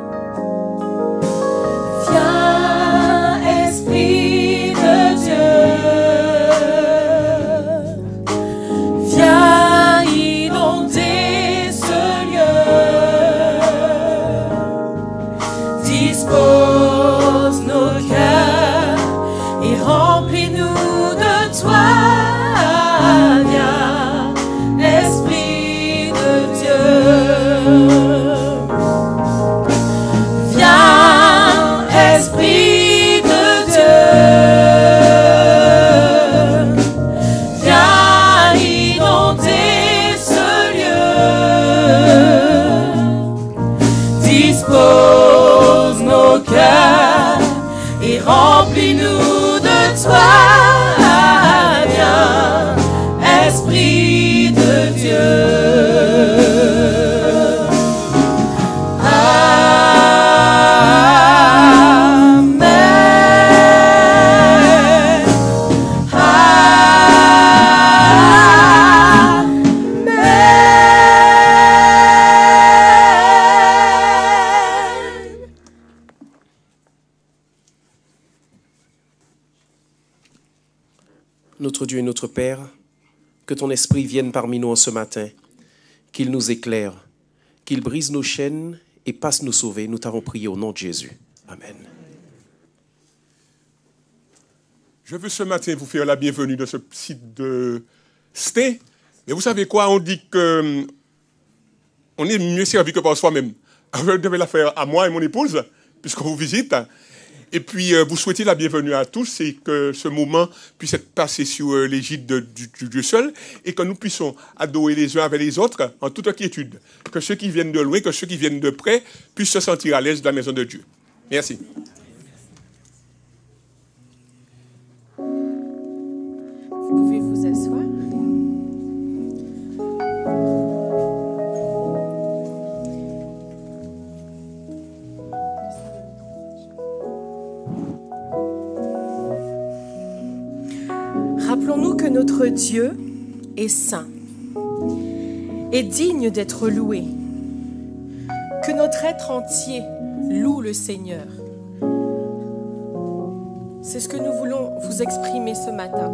Remplis-nous de toi, viens, Esprit de Dieu. Notre Dieu et notre Père, que ton esprit vienne parmi nous en ce matin, qu'il nous éclaire, qu'il brise nos chaînes et passe nous sauver. Nous t'avons prié au nom de Jésus. Amen. Je veux ce matin vous faire la bienvenue dans ce site de Sté. Mais vous savez quoi, on dit que on est mieux servi que par soi-même. Je devais la faire à moi et mon épouse, puisqu'on vous visite. Et puis, vous souhaitez la bienvenue à tous et que ce moment puisse être passé sous l'égide du Dieu seul et que nous puissions adorer les uns avec les autres en toute quiétude. Que ceux qui viennent de loin, que ceux qui viennent de près puissent se sentir à l'aise de la maison de Dieu. Merci. Vous pouvez vous asseoir. Rappelons-nous que notre Dieu est saint et digne d'être loué, que notre être entier loue le Seigneur. C'est ce que nous voulons vous exprimer ce matin.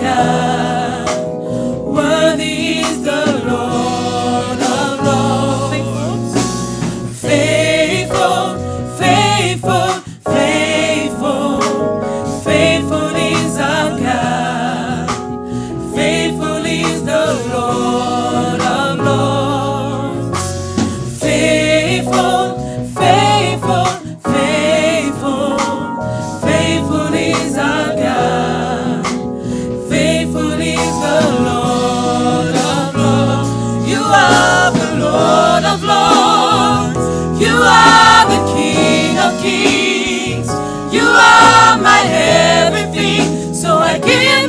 Worthy is the Lord of Lords.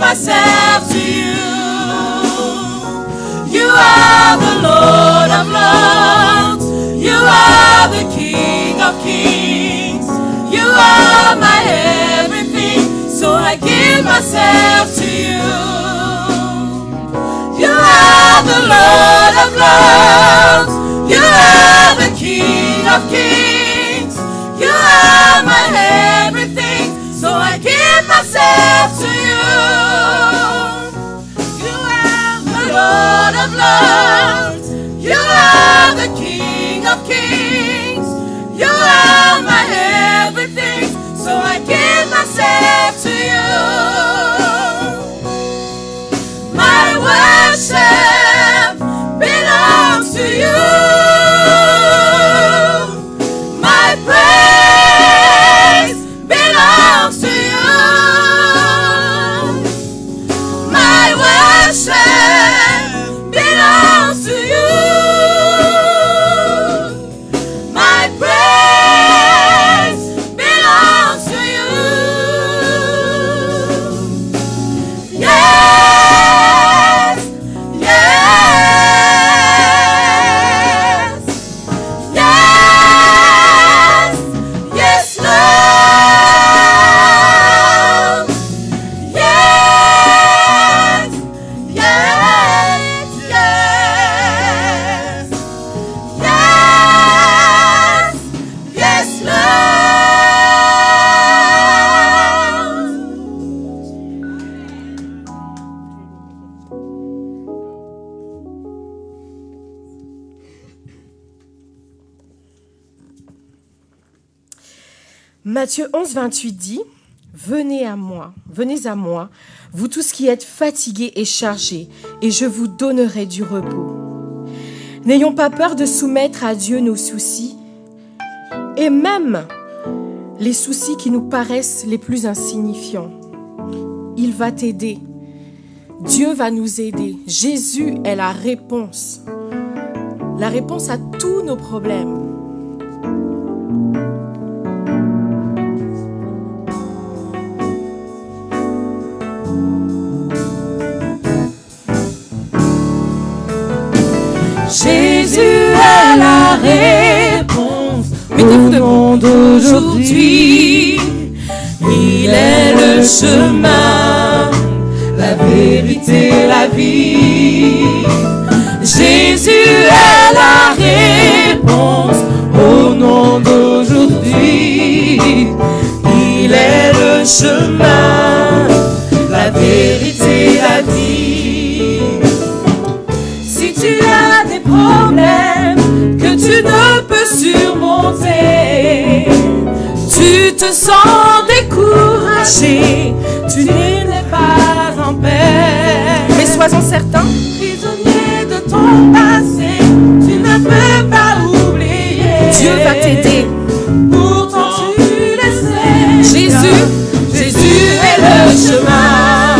myself to you. You are the Lord of Lords. You are the King of Kings. You are my everything, so I give myself to you. You are the Lord of Lords. You are the King of Kings. You are my everything, so I give myself to you. You are the Lord of Lords. You are the King of Kings. You are my everything, so I give myself to you. My worship belongs to you. My praise belongs to you. My worship belongs to you. My praise belongs to you. Yes, yes, yes, yes, Lord. Yes, yes, yes, yes, yes, Lord. Matthieu 11, 28 dit « venez à moi, vous tous qui êtes fatigués et chargés, et je vous donnerai du repos. » N'ayons pas peur de soumettre à Dieu nos soucis, et même les soucis qui nous paraissent les plus insignifiants. Il va t'aider. Dieu va nous aider. Jésus est la réponse à tous nos problèmes. Jésus est la réponse au monde d'aujourd'hui. Il est le chemin, la vérité, la vie. Jésus est la réponse au nom d'aujourd'hui. Il est le chemin, la vérité, la vie. Si tu as des problèmes que tu ne peux surmonter, tu te sens découragé, tu n'es pas en paix. Mais sois-en certain, Prisonnier de ton passé, tu ne peux pas oublier. Dieu va t'aider. Pourtant tu le sais. Jésus est le chemin.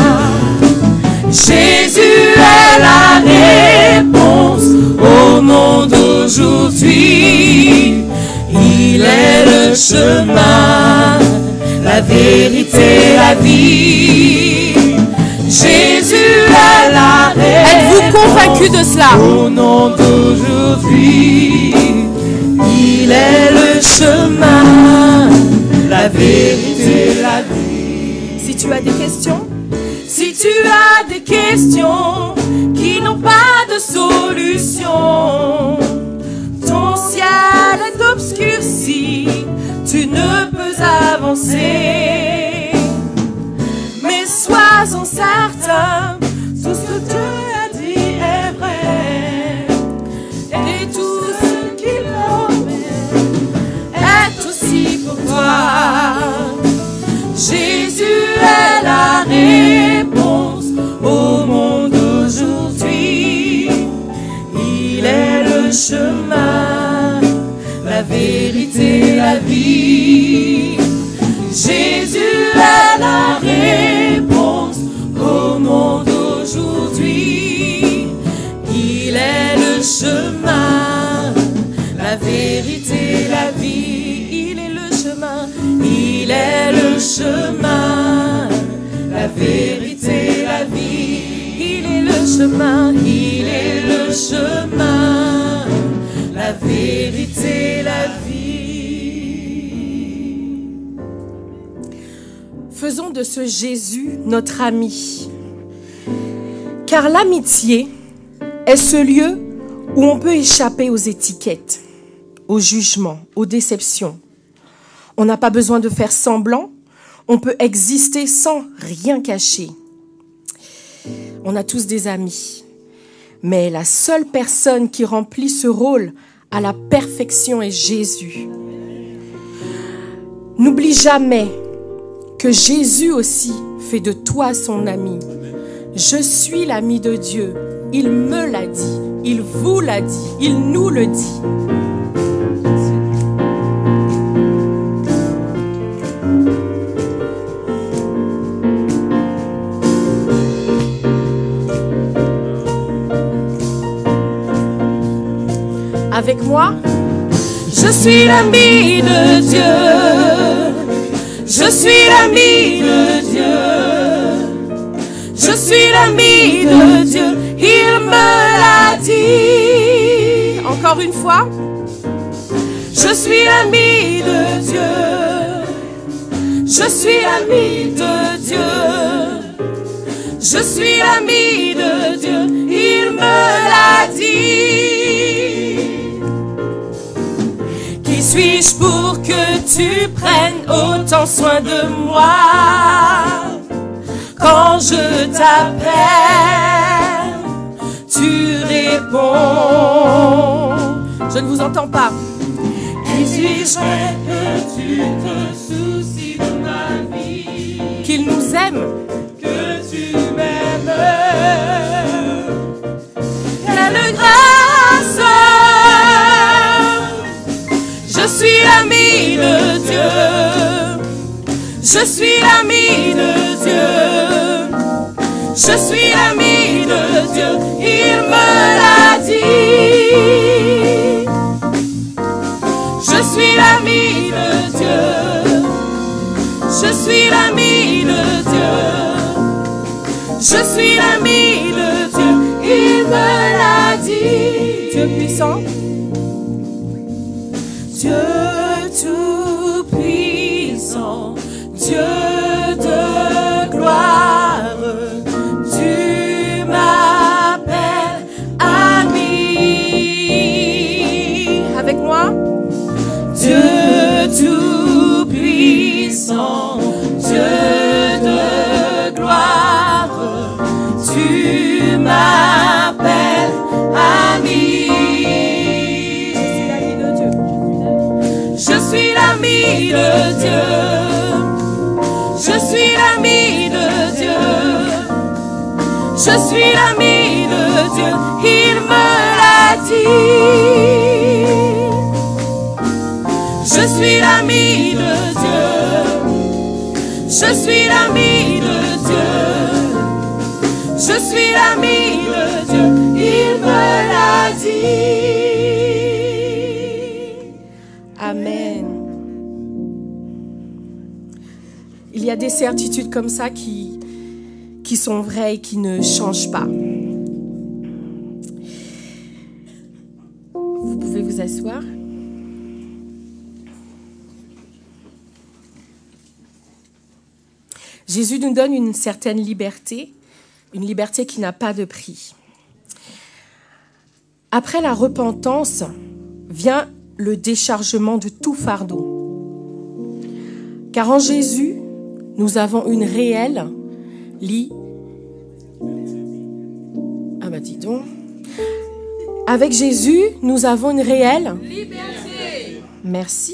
Jésus est la réponse au monde d'aujourd'hui. Il est le chemin, la vérité, la vie. Jésus est la réponse. Êtes-vous convaincu de cela? Au nom d'aujourd'hui, il est le chemin, la vérité, la vie. Si tu as des questions, si tu as des questions qui n'ont pas de solution, ton ciel est obscurci, tu ne peux avancer. Mais sois-en certain, tout ce que Dieu a dit est vrai. Et tout ce qu'il promet est aussi pour toi. Jésus est la réponse au monde d'aujourd'hui. Il est le chemin, la vérité, la vie. Jésus est la réponse au monde d'aujourd'hui. Il est le chemin, la vérité, la vie. Il est le chemin, il est le chemin, la vérité, la vie. Il est le chemin, il est le chemin, la vérité, la vie. Faisons de ce Jésus notre ami. Car l'amitié est ce lieu où on peut échapper aux étiquettes, aux jugements, aux déceptions. On n'a pas besoin de faire semblant, on peut exister sans rien cacher. On a tous des amis, mais la seule personne qui remplit ce rôle à la perfection est Jésus. N'oublie jamais que Jésus aussi fait de toi son ami. Je suis l'ami de Dieu. Il me l'a dit, il vous l'a dit, il nous le dit. Avec moi, je suis l'ami de Dieu. Je suis l'ami de Dieu. Je suis l'ami de Dieu. Il me l'a dit. Encore une fois. Je suis l'ami de Dieu. Je suis l'ami de Dieu. Je suis l'ami de Dieu. Il me l'a dit. Qui suis-je pour que tu prennes autant soin de moi? Quand je t'appelle, tu réponds. Je ne vous entends pas. Qui suis-je que tu te soucies de ma vie? Qu'il nous aime. Que tu m'aimes. Quelle grâce! Je suis l'ami de Dieu. Je suis l'ami de Dieu. Je suis l'ami de Dieu. Il me l'a dit. Je suis l'ami de Dieu. Je suis l'ami de Dieu. Je suis l'ami de Dieu. Il me l'a dit. Dieu puissant. Dieu tout-puissant, Dieu de gloire, tu m'appelles ami. Avec moi. Dieu tout-puissant, Dieu de gloire, tu m'appelles ami. Je suis l'ami de Dieu. Je suis l'ami de Dieu. Je suis l'ami de Dieu. Il me l'a dit. Je suis l'ami de Dieu. Je suis l'ami de Dieu. Je suis l'ami de Dieu. Il me l'a dit. Amen. Il y a des certitudes comme ça qui sont vraies et qui ne changent pas. Vous pouvez vous asseoir. Jésus nous donne une certaine liberté, une liberté qui n'a pas de prix. Après la repentance vient le déchargement de tout fardeau. Car en Jésus, nous avons une réelle dis donc. Avec Jésus, nous avons une réelle liberté. Merci.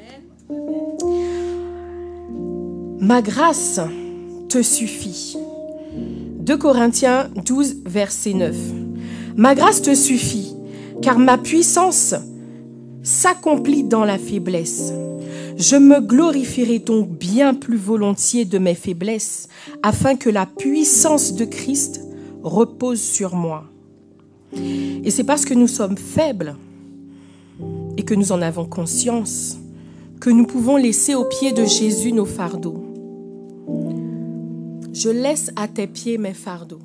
Ma grâce te suffit. 2 Corinthiens 12, verset 9. Ma grâce te suffit, car ma puissance s'accomplit dans la faiblesse. Je me glorifierai donc bien plus volontiers de mes faiblesses, afin que la puissance de Christ repose sur moi. Et c'est parce que nous sommes faibles et que nous en avons conscience que nous pouvons laisser aux pieds de Jésus nos fardeaux. Je laisse à tes pieds mes fardeaux.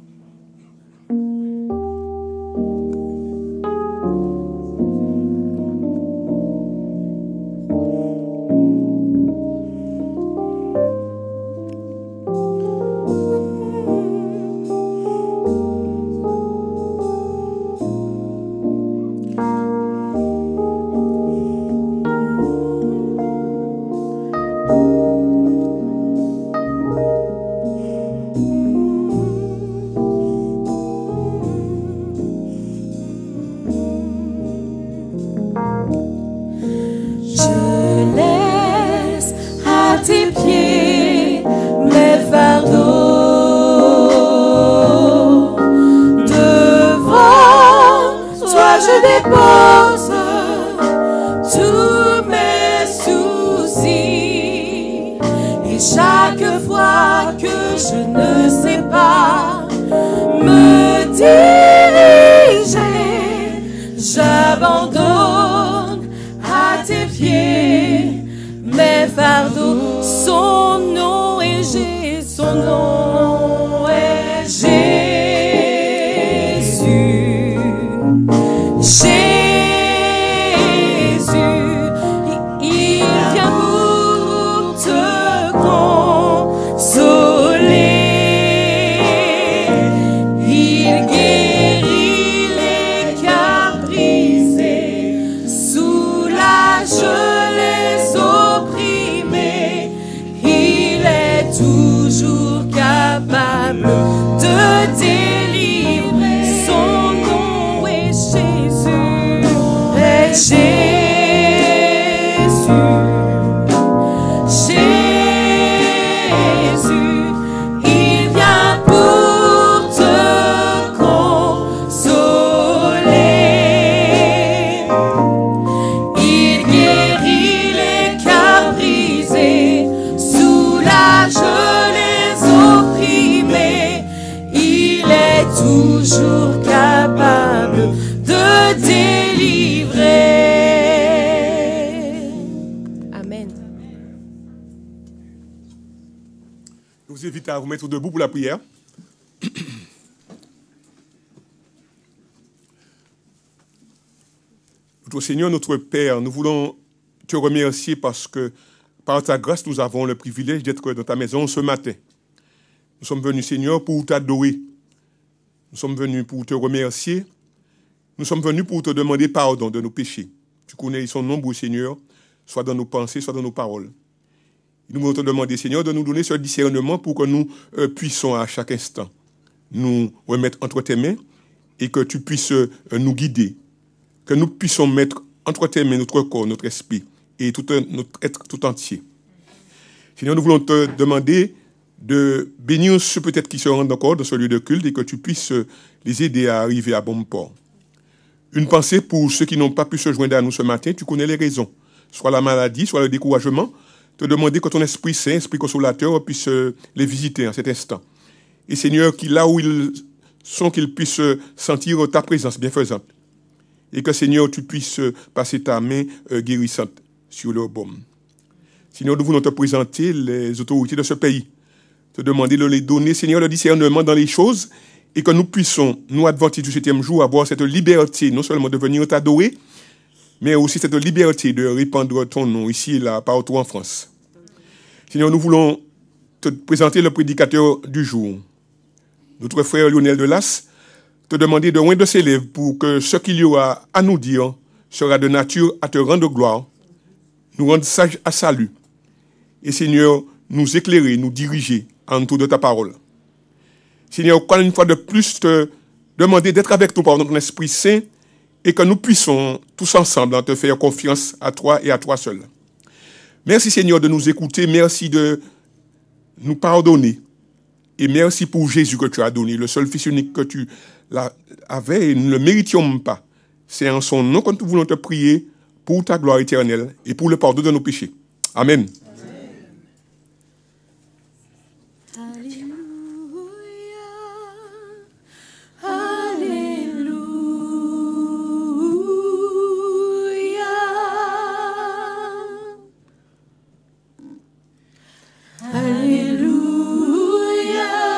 Je vous invite à vous mettre debout pour la prière. Notre Seigneur, notre Père, nous voulons te remercier parce que par ta grâce, nous avons le privilège d'être dans ta maison ce matin. Nous sommes venus, Seigneur, pour t'adorer. Nous sommes venus pour te remercier. Nous sommes venus pour te demander pardon de nos péchés. Tu connais, ils sont nombreux, Seigneur, soit dans nos pensées, soit dans nos paroles. Nous voulons te demander, Seigneur, de nous donner ce discernement pour que nous puissions à chaque instant nous remettre entre tes mains et que tu puisses nous guider. Que nous puissions mettre entre tes mains notre corps, notre esprit et tout notre être tout entier. Seigneur, nous voulons te demander de bénir ceux peut-être qui se rendent encore dans ce lieu de culte et que tu puisses les aider à arriver à bon port. Une pensée pour ceux qui n'ont pas pu se joindre à nous ce matin, tu connais les raisons. Soit la maladie, soit le découragement. Te demander que ton Esprit Saint, Esprit Consolateur, puisse les visiter en cet instant. Et Seigneur, là où ils sont, qu'ils puissent sentir ta présence bienfaisante. Et que Seigneur, tu puisses passer ta main guérissante sur leur baume. Seigneur, nous voulons te présenter les autorités de ce pays. Te demander de les donner, Seigneur, le discernement dans les choses et que nous puissions, nous adventistes du 7e jour, avoir cette liberté, non seulement de venir t'adorer, mais aussi cette liberté de répandre ton nom ici et là, partout en France. Seigneur, nous voulons te présenter le prédicateur du jour, notre frère Lionel Delas, te demander de oindre ses lèvres pour que ce qu'il y aura à nous dire sera de nature à te rendre gloire, nous rendre sages à salut, et Seigneur, nous éclairer, nous diriger en tout de ta parole. Seigneur, encore une fois de plus, te demander d'être avec nous par notre Esprit Saint, et que nous puissions tous ensemble te faire confiance à toi et à toi seul. Merci Seigneur de nous écouter, merci de nous pardonner et merci pour Jésus que tu as donné, le seul Fils unique que tu avais et nous ne le méritions pas. C'est en son nom que nous voulons te prier pour ta gloire éternelle et pour le pardon de nos péchés. Amen. Alléluia,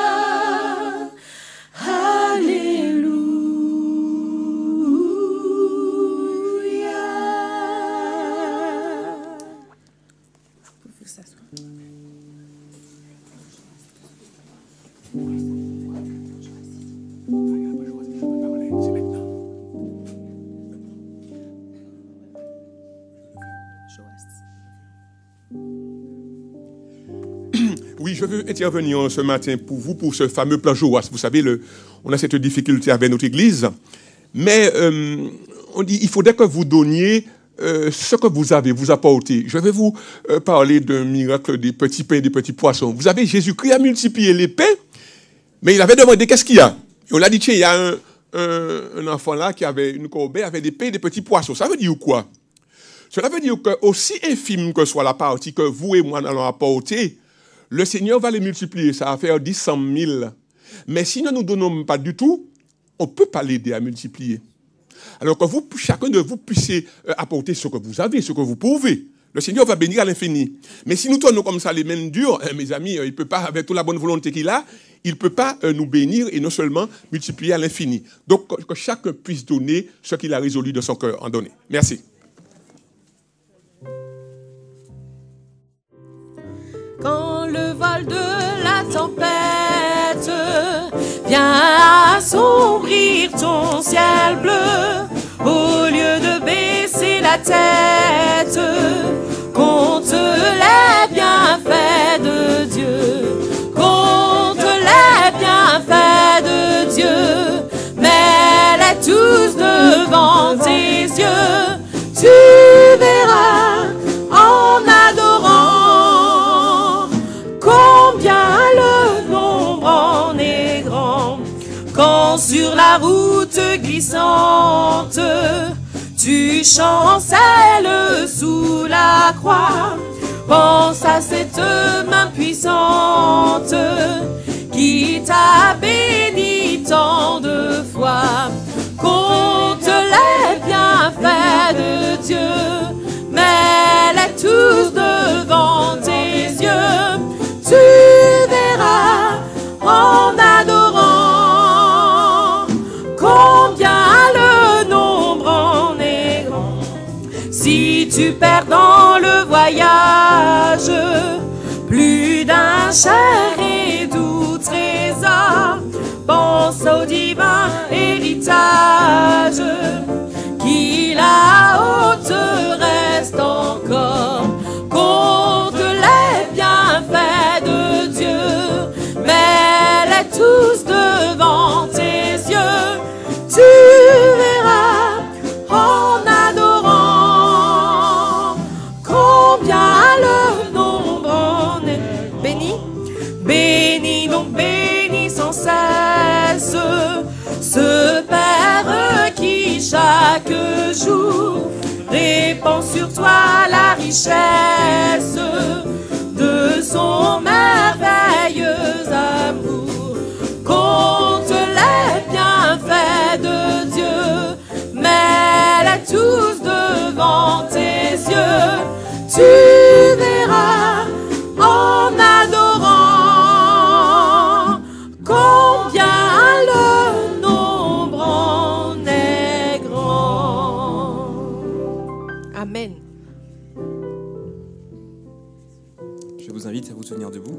Oui, je veux intervenir ce matin pour vous, pour ce fameux plan Joas. Vous savez, on a cette difficulté avec notre Église, mais on dit il faudrait que vous donniez ce que vous avez, vous apportez. Je vais vous parler d'un miracle des petits pains et des petits poissons. Vous avez Jésus-Christ a multiplié les pains, mais il avait demandé qu'est-ce qu'il y a. Et on l'a dit, tiens, il y a un enfant là qui avait une corbeille, avait des pains et des petits poissons. Ça veut dire quoi? Cela veut dire que aussi infime que soit la partie que vous et moi allons apporter, le Seigneur va les multiplier, ça va faire 10, 100 000. Mais si nous ne nous donnons pas du tout, on ne peut pas l'aider à multiplier. Alors que vous, chacun de vous puissiez apporter ce que vous avez, ce que vous pouvez. Le Seigneur va bénir à l'infini. Mais si nous tournons comme ça les mains dures, mes amis, il ne peut pas, avec toute la bonne volonté qu'il a, il ne peut pas nous bénir et non seulement multiplier à l'infini. Donc que chacun puisse donner ce qu'il a résolu de son cœur en donner. Merci. Quand le vol de la tempête vient assombrir ton ciel bleu, au lieu de baisser la tête, compte les bienfaits de Dieu, compte les bienfaits de Dieu, mets-les tous devant tes yeux, tu verras en adorant combien le nombre en est grand. Quand sur la route glissante tu chancelles sous la croix, pense à cette main puissante qui t'a béni tant de fois. Compte les bienfaits de Dieu, mets-les tous devant tes yeux, tu verras en adorant combien le nombre en est grand. Si tu perds dans le voyage plus d'un cher et doux trésor, pense au divin héritage qui là-haut te reste encore. Compte les bienfaits de Dieu, mets-les tous devant tes yeux, tu verras en adorant combien le nombre en est. Béni, béni, donc béni sans cesse ce Père qui chaque jour répand sur toi la richesse de son merveilleux amour. Compte les bienfaits de Dieu, mets-les tous devant tes yeux, tu verras en adorant combien le nombre en est grand. Amen. Je vous invite à vous tenir debout.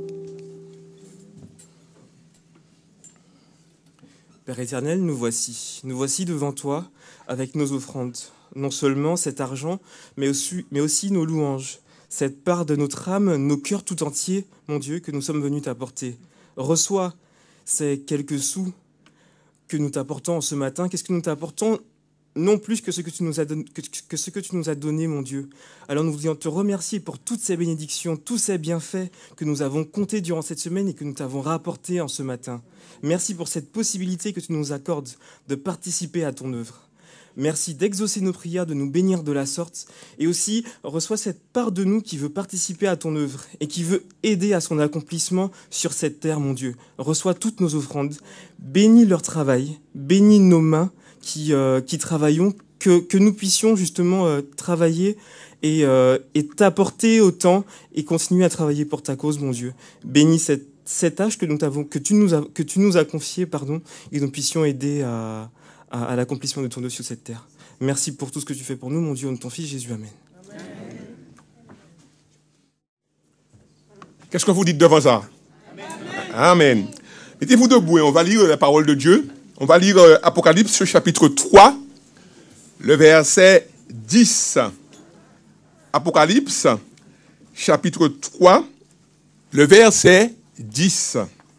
Père éternel, nous voici devant toi avec nos offrandes, non seulement cet argent, mais aussi nos louanges, cette part de notre âme, nos cœurs tout entiers, mon Dieu, que nous sommes venus t'apporter. Reçois ces quelques sous que nous t'apportons ce matin. Qu'est-ce que nous t'apportons? Non plus que ce que tu nous as donné, mon Dieu. Alors nous voulons te remercier pour toutes ces bénédictions, tous ces bienfaits que nous avons comptés durant cette semaine et que nous t'avons rapportés en ce matin. Merci pour cette possibilité que tu nous accordes de participer à ton œuvre. Merci d'exaucer nos prières, de nous bénir de la sorte. Et aussi, reçois cette part de nous qui veut participer à ton œuvre et qui veut aider à son accomplissement sur cette terre, mon Dieu. Reçois toutes nos offrandes. Bénis leur travail, bénis nos mains qui travaillons, que nous puissions justement travailler et t'apporter autant et continuer à travailler pour ta cause, mon Dieu. Bénis cette tâche que tu nous as confiée, et que nous puissions aider à l'accomplissement de ton œuvre sur cette terre. Merci pour tout ce que tu fais pour nous, mon Dieu, au nom de ton Fils Jésus. Amen. Qu'est-ce que vous dites devant ça? Amen. Mettez-vous debout et on va lire la parole de Dieu. On va lire Apocalypse chapitre 3, le verset 10. Apocalypse, chapitre 3, le verset 10.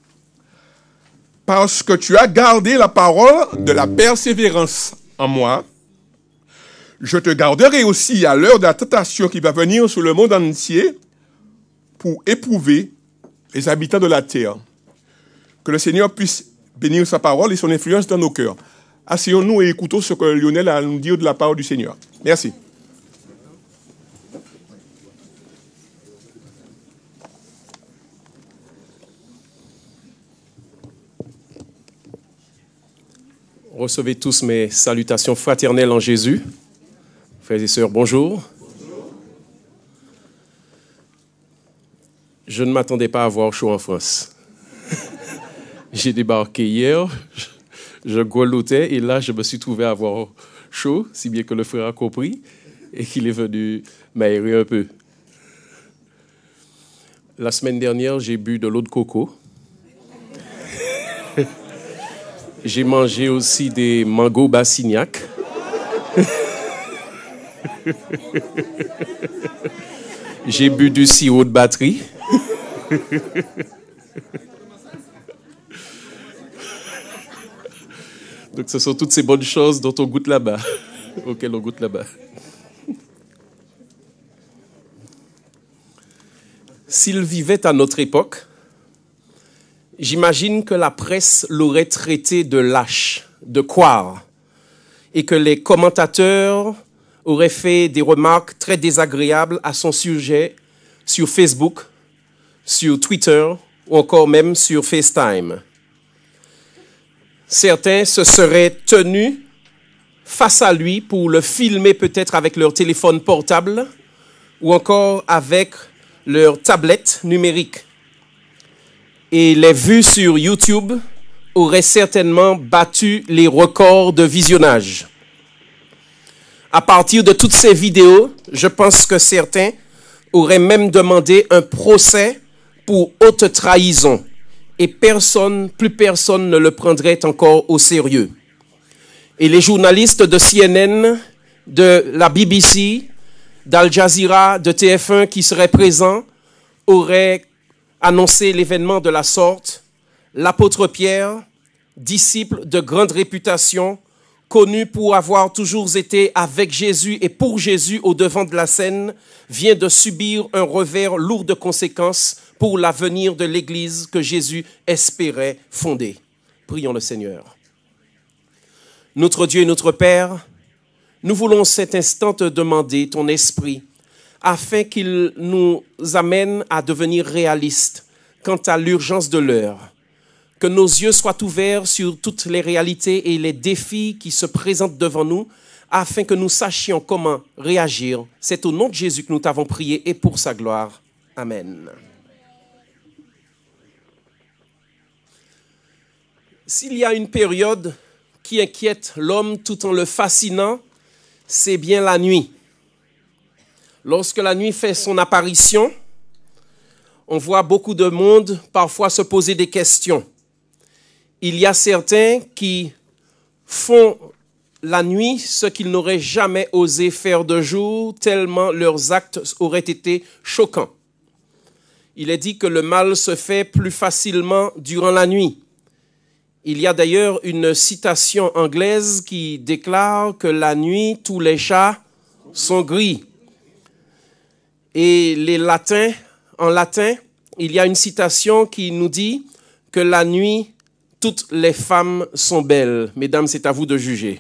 Parce que tu as gardé la parole de la persévérance en moi, je te garderai aussi à l'heure de la tentation qui va venir sur le monde entier pour éprouver les habitants de la terre. Que le Seigneur puisse bénir sa parole et son influence dans nos cœurs. Asseyons-nous et écoutons ce que Lionel a à nous dire de la parole du Seigneur. Merci. Recevez tous mes salutations fraternelles en Jésus. Frères et sœurs, bonjour. Je ne m'attendais pas à avoir chaud en France. J'ai débarqué hier, je grelottais et là, je me suis trouvé à avoir chaud, si bien que le frère a compris et qu'il est venu m'aérer un peu. La semaine dernière, j'ai bu de l'eau de coco. J'ai mangé aussi des mangos bassignac. J'ai bu du sirop de batterie. Donc ce sont toutes ces bonnes choses dont on goûte là-bas, auxquelles on goûte là-bas. S'il vivait à notre époque, j'imagine que la presse l'aurait traité de lâche, de couard, et que les commentateurs auraient fait des remarques très désagréables à son sujet sur Facebook, sur Twitter ou encore même sur FaceTime. Certains se seraient tenus face à lui pour le filmer peut-être avec leur téléphone portable ou encore avec leur tablette numérique. Et les vues sur YouTube auraient certainement battu les records de visionnage. À partir de toutes ces vidéos, je pense que certains auraient même demandé un procès pour haute trahison. Et plus personne ne le prendrait encore au sérieux. Et les journalistes de CNN, de la BBC, d'Al Jazeera, de TF1 qui seraient présents auraient annoncé l'événement de la sorte. L'apôtre Pierre, disciple de grande réputation, connu pour avoir toujours été avec Jésus et pour Jésus au devant de la scène, vient de subir un revers lourd de conséquences pour l'avenir de l'Église que Jésus espérait fonder. Prions le Seigneur. Notre Dieu et notre Père, nous voulons cet instant te demander ton esprit afin qu'il nous amène à devenir réalistes quant à l'urgence de l'heure. Que nos yeux soient ouverts sur toutes les réalités et les défis qui se présentent devant nous afin que nous sachions comment réagir. C'est au nom de Jésus que nous t'avons prié et pour sa gloire. Amen. S'il y a une période qui inquiète l'homme tout en le fascinant, c'est bien la nuit. Lorsque la nuit fait son apparition, on voit beaucoup de monde parfois se poser des questions. Il y a certains qui font la nuit ce qu'ils n'auraient jamais osé faire de jour, tellement leurs actes auraient été choquants. Il est dit que le mal se fait plus facilement durant la nuit. Il y a d'ailleurs une citation anglaise qui déclare que la nuit, tous les chats sont gris. Et en latin, il y a une citation qui nous dit que la nuit, toutes les femmes sont belles. Mesdames, c'est à vous de juger.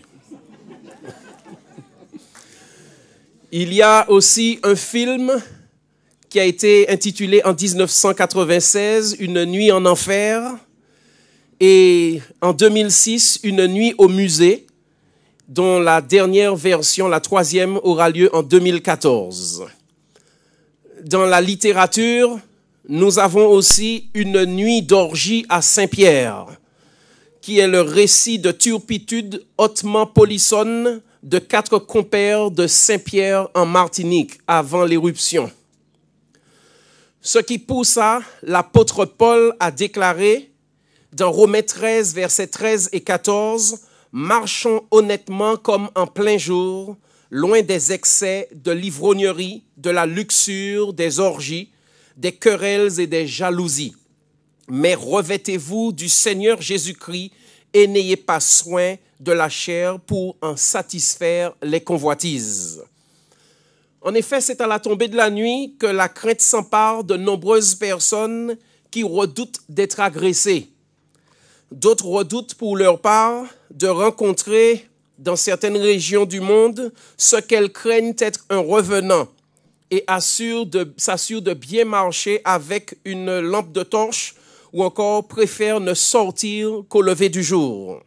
Il y a aussi un film qui a été intitulé en 1996, Une nuit en enfer. Et en 2006, Une nuit au musée, dont la dernière version, la troisième, aura lieu en 2014. Dans la littérature, nous avons aussi Une nuit d'orgie à Saint-Pierre, qui est le récit de turpitude hautement polissonne de 4 compères de Saint-Pierre en Martinique avant l'éruption. Ce qui poussa l'apôtre Paul à déclarer dans Romains 13, versets 13 et 14, « Marchons honnêtement comme en plein jour, loin des excès, de l'ivrognerie, de la luxure, des orgies, des querelles et des jalousies. Mais revêtez-vous du Seigneur Jésus-Christ et n'ayez pas soin de la chair pour en satisfaire les convoitises. En effet, c'est à la tombée de la nuit que la crainte s'empare de nombreuses personnes qui redoutent d'être agressées. D'autres redoutent pour leur part de rencontrer dans certaines régions du monde ce qu'elles craignent être un revenant et s'assurent de bien marcher avec une lampe de torche ou encore préfèrent ne sortir qu'au lever du jour.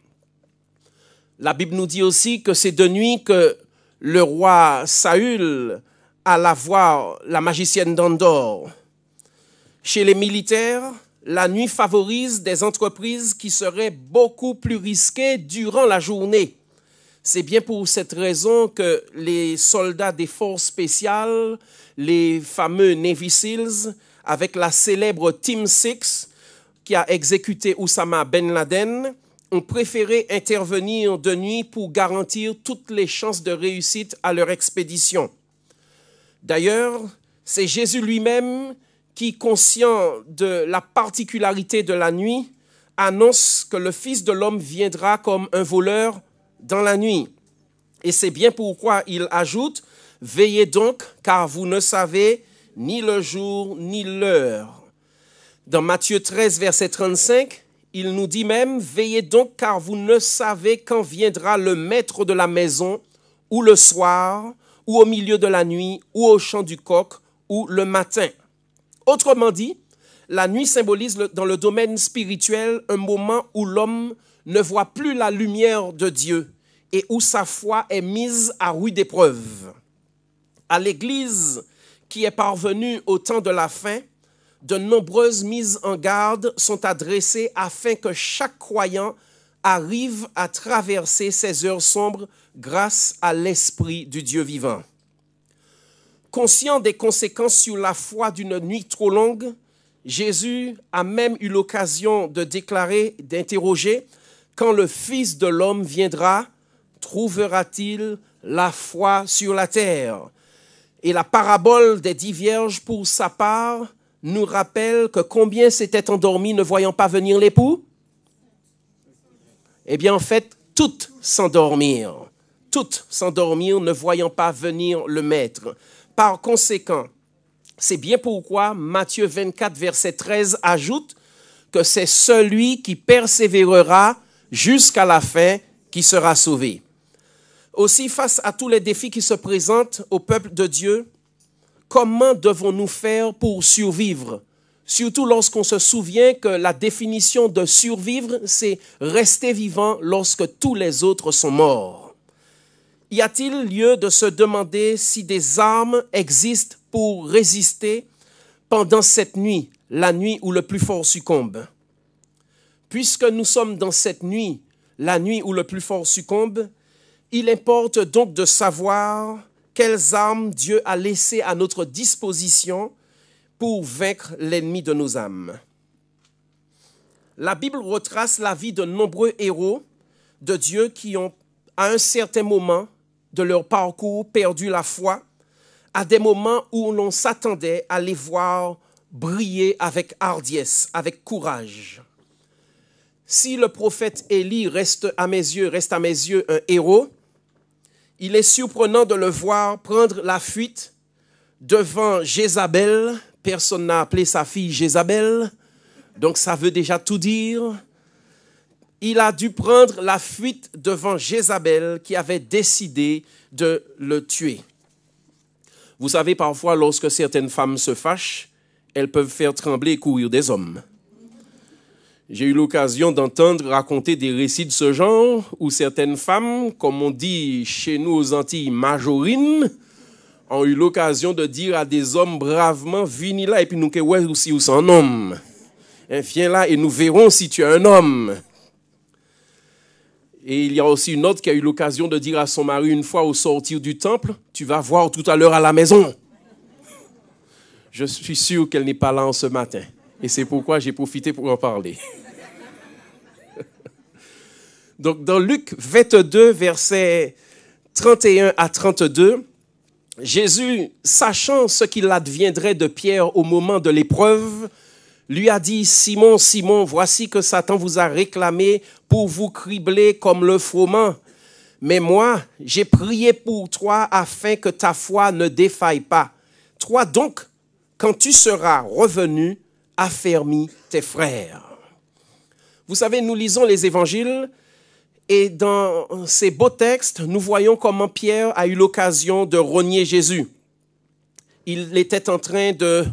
La Bible nous dit aussi que c'est de nuit que le roi Saül alla voir la magicienne d'Endor. Chez les militaires, la nuit favorise des entreprises qui seraient beaucoup plus risquées durant la journée. C'est bien pour cette raison que les soldats des forces spéciales, les fameux Navy Seals, avec la célèbre Team 6 qui a exécuté Oussama Ben Laden, ont préféré intervenir de nuit pour garantir toutes les chances de réussite à leur expédition. D'ailleurs, c'est Jésus lui-même qui, conscient de la particularité de la nuit, annonce que le Fils de l'homme viendra comme un voleur dans la nuit. Et c'est bien pourquoi il ajoute « Veillez donc, car vous ne savez ni le jour ni l'heure ». Dans Matthieu 13, verset 35, il nous dit même « Veillez donc, car vous ne savez quand viendra le maître de la maison, ou le soir, ou au milieu de la nuit, ou au chant du coq, ou le matin. » Autrement dit, la nuit symbolise dans le domaine spirituel un moment où l'homme ne voit plus la lumière de Dieu et où sa foi est mise à rude épreuve. À l'Église qui est parvenue au temps de la fin, de nombreuses mises en garde sont adressées afin que chaque croyant arrive à traverser ces heures sombres grâce à l'Esprit du Dieu vivant. Conscient des conséquences sur la foi d'une nuit trop longue, Jésus a même eu l'occasion de déclarer, d'interroger, « Quand le Fils de l'homme viendra, trouvera-t-il la foi sur la terre ?» Et la parabole des 10 vierges, pour sa part, nous rappelle que combien s'étaient endormis ne voyant pas venir l'époux? Eh bien, en fait, toutes s'endormirent, ne voyant pas venir le maître. Par conséquent, c'est bien pourquoi Matthieu 24, verset 13 ajoute que c'est celui qui persévérera jusqu'à la fin qui sera sauvé. Aussi, face à tous les défis qui se présentent au peuple de Dieu, comment devons-nous faire pour survivre? Surtout lorsqu'on se souvient que la définition de survivre, c'est rester vivant lorsque tous les autres sont morts. Y a-t-il lieu de se demander si des armes existent pour résister pendant cette nuit, la nuit où le plus fort succombe? Puisque nous sommes dans cette nuit, la nuit où le plus fort succombe, il importe donc de savoir quelles armes Dieu a laissées à notre disposition pour vaincre l'ennemi de nos âmes. La Bible retrace la vie de nombreux héros de Dieu qui ont, à un certain moment de leur parcours, perdu la foi, à des moments où l'on s'attendait à les voir briller avec hardiesse, avec courage. Si le prophète Élie reste à mes yeux un héros, il est surprenant de le voir prendre la fuite devant Jézabel. Personne n'a appelé sa fille Jézabel, donc ça veut déjà tout dire. Il a dû prendre la fuite devant Jézabel qui avait décidé de le tuer. Vous savez, parfois, lorsque certaines femmes se fâchent, elles peuvent faire trembler et courir des hommes. J'ai eu l'occasion d'entendre raconter des récits de ce genre où certaines femmes, comme on dit chez nous aux Antilles, majorines, ont eu l'occasion de dire à des hommes bravement, viens là et puis nous que ouais aussi ou un homme. Viens là et nous verrons si tu es un homme. Et il y a aussi une autre qui a eu l'occasion de dire à son mari une fois au sortir du temple, tu vas voir tout à l'heure à la maison. Je suis sûr qu'elle n'est pas là en ce matin. Et c'est pourquoi j'ai profité pour en parler. Donc dans Luc 22, verset 31 à 32, Jésus, sachant ce qu'il adviendrait de Pierre au moment de l'épreuve, lui a dit, « Simon, Simon, voici que Satan vous a réclamé pour vous cribler comme le froment. Mais moi, j'ai prié pour toi afin que ta foi ne défaille pas. Toi donc, quand tu seras revenu, affermis tes frères. » Vous savez, nous lisons les évangiles et dans ces beaux textes, nous voyons comment Pierre a eu l'occasion de renier Jésus. Il était en train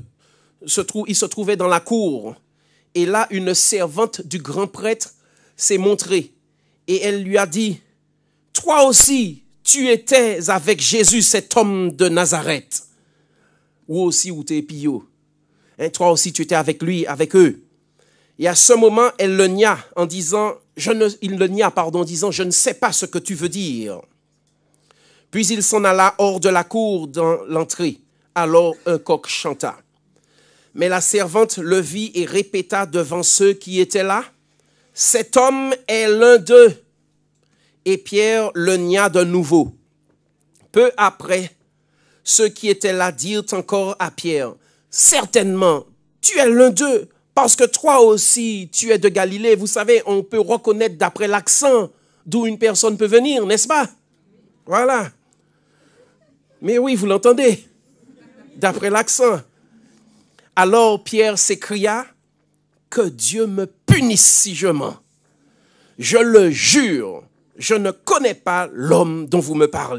il se trouvait dans la cour et là, une servante du grand prêtre s'est montrée et elle lui a dit, « Toi aussi, tu étais avec Jésus, cet homme de Nazareth. » Ou aussi, ou t'es pillot. Toi aussi, tu étais avec lui, avec eux. Et à ce moment, elle le nia en disant, il le nia, en disant, « Je ne sais pas ce que tu veux dire. » Puis il s'en alla hors de la cour dans l'entrée. Alors un coq chanta. Mais la servante le vit et répéta devant ceux qui étaient là, « Cet homme est l'un d'eux. » Et Pierre le nia de nouveau. Peu après, ceux qui étaient là dirent encore à Pierre, « Certainement, tu es l'un d'eux, parce que toi aussi, tu es de Galilée. » Vous savez, on peut reconnaître d'après l'accent d'où une personne peut venir, n'est-ce pas? Voilà. Mais oui, vous l'entendez, d'après l'accent. Alors Pierre s'écria, « Que Dieu me punisse si je mens. Je le jure, je ne connais pas l'homme dont vous me parlez. »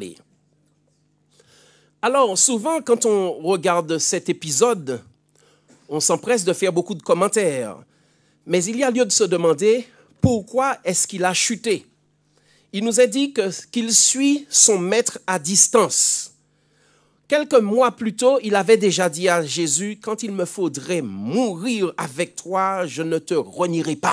Alors, souvent, quand on regarde cet épisode, on s'empresse de faire beaucoup de commentaires. Mais il y a lieu de se demander pourquoi est-ce qu'il a chuté. Il nous a dit qu'il suit son maître à distance. Quelques mois plus tôt, il avait déjà dit à Jésus, « Quand il me faudrait mourir avec toi, je ne te renierai pas. »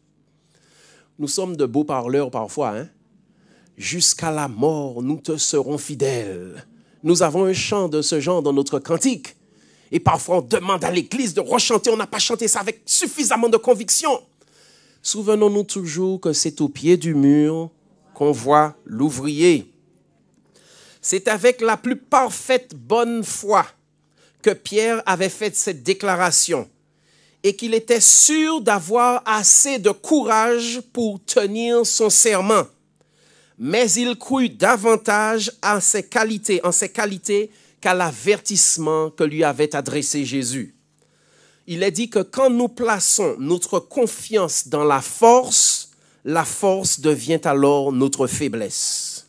Nous sommes de beaux parleurs parfois, hein? « Jusqu'à la mort, nous te serons fidèles. » Nous avons un chant de ce genre dans notre cantique. Et parfois, on demande à l'église de rechanter. On n'a pas chanté ça avec suffisamment de conviction. Souvenons-nous toujours que c'est au pied du mur qu'on voit l'ouvrier. C'est avec la plus parfaite bonne foi que Pierre avait fait cette déclaration et qu'il était sûr d'avoir assez de courage pour tenir son serment. Mais il crut davantage en ses qualités qu'à l'avertissement que lui avait adressé Jésus. Il est dit que quand nous plaçons notre confiance dans la force devient alors notre faiblesse.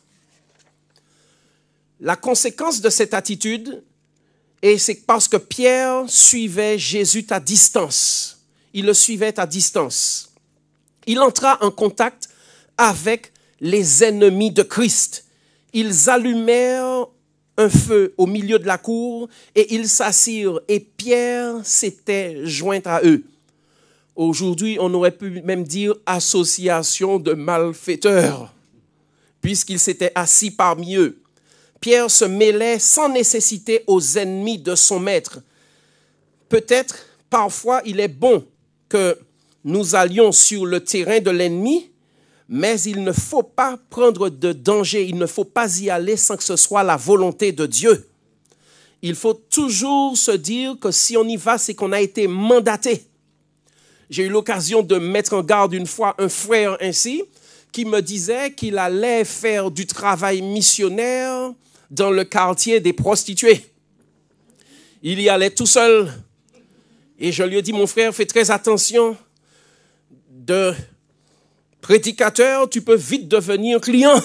La conséquence de cette attitude, c'est parce que Pierre suivait Jésus à distance. Il le suivait à distance. Il entra en contact avec les ennemis de Christ. Ils allumèrent un feu au milieu de la cour et ils s'assirent et Pierre s'était joint à eux. Aujourd'hui, on aurait pu même dire association de malfaiteurs, puisqu'il s'était assis parmi eux. Pierre se mêlait sans nécessité aux ennemis de son maître. Peut-être, parfois, il est bon que nous allions sur le terrain de l'ennemi, mais il ne faut pas prendre de danger, il ne faut pas y aller sans que ce soit la volonté de Dieu. Il faut toujours se dire que si on y va, c'est qu'on a été mandaté. J'ai eu l'occasion de mettre en garde une fois un frère ainsi, qui me disait qu'il allait faire du travail missionnaire dans le quartier des prostituées. Il y allait tout seul. Et je lui ai dit, mon frère, fais très attention. De prédicateur, tu peux vite devenir client.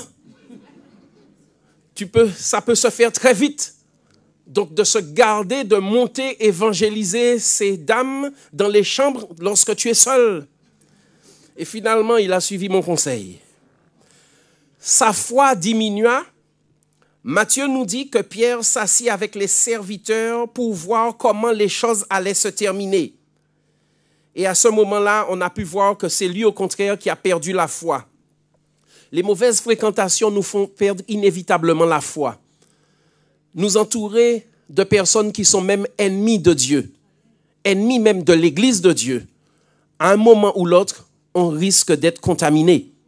Ça peut se faire très vite. Donc, de se garder, de monter, évangéliser ces dames dans les chambres lorsque tu es seul. Et finalement, il a suivi mon conseil. Sa foi diminua. Matthieu nous dit que Pierre s'assit avec les serviteurs pour voir comment les choses allaient se terminer. Et à ce moment-là, on a pu voir que c'est lui, au contraire, qui a perdu la foi. Les mauvaises fréquentations nous font perdre inévitablement la foi. Nous entourer de personnes qui sont même ennemies de Dieu, ennemies même de l'Église de Dieu. À un moment ou l'autre, on risque d'être contaminé.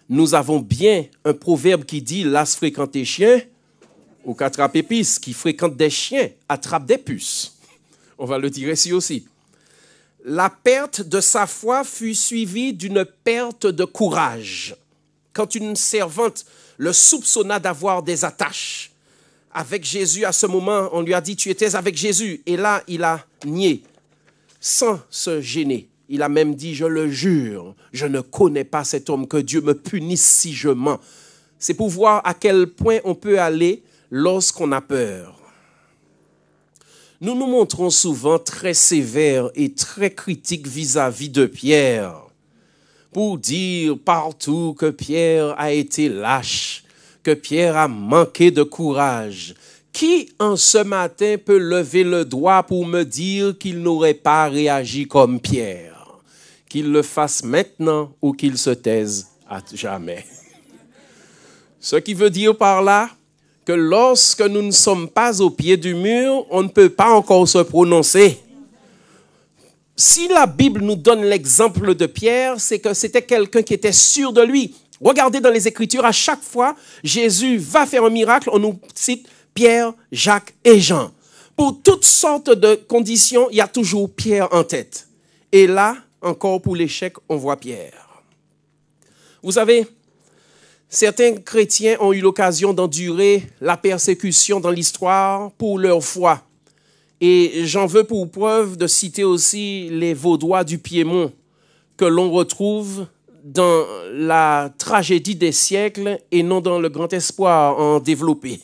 nous avons bien un proverbe qui dit « L'as fréquente des chiens, ou qu'attrape épices, qui fréquente des chiens, attrape des puces. » On va le dire ici aussi. La perte de sa foi fut suivie d'une perte de courage. Quand une servante le soupçonna d'avoir des attaches avec Jésus, à ce moment, on lui a dit « Tu étais avec Jésus ». Et là, il a nié, sans se gêner. Il a même dit « Je le jure, je ne connais pas cet homme, que Dieu me punisse si je mens ». C'est pour voir à quel point on peut aller lorsqu'on a peur. Nous nous montrons souvent très sévères et très critiques vis-à-vis de Pierre, pour dire partout que Pierre a été lâche, que Pierre a manqué de courage. Qui en ce matin peut lever le doigt pour me dire qu'il n'aurait pas réagi comme Pierre? Qu'il le fasse maintenant ou qu'il se taise à jamais. Ce qui veut dire par là que lorsque nous ne sommes pas au pied du mur, on ne peut pas encore se prononcer. Si la Bible nous donne l'exemple de Pierre, c'est que c'était quelqu'un qui était sûr de lui. Regardez dans les Écritures, à chaque fois, Jésus va faire un miracle, on nous cite Pierre, Jacques et Jean. Pour toutes sortes de conditions, il y a toujours Pierre en tête. Et là, encore pour l'échec, on voit Pierre. Vous savez, certains chrétiens ont eu l'occasion d'endurer la persécution dans l'histoire pour leur foi. Et j'en veux pour preuve de citer aussi les Vaudois du Piémont que l'on retrouve dans la tragédie des siècles et non dans le grand espoir en développé.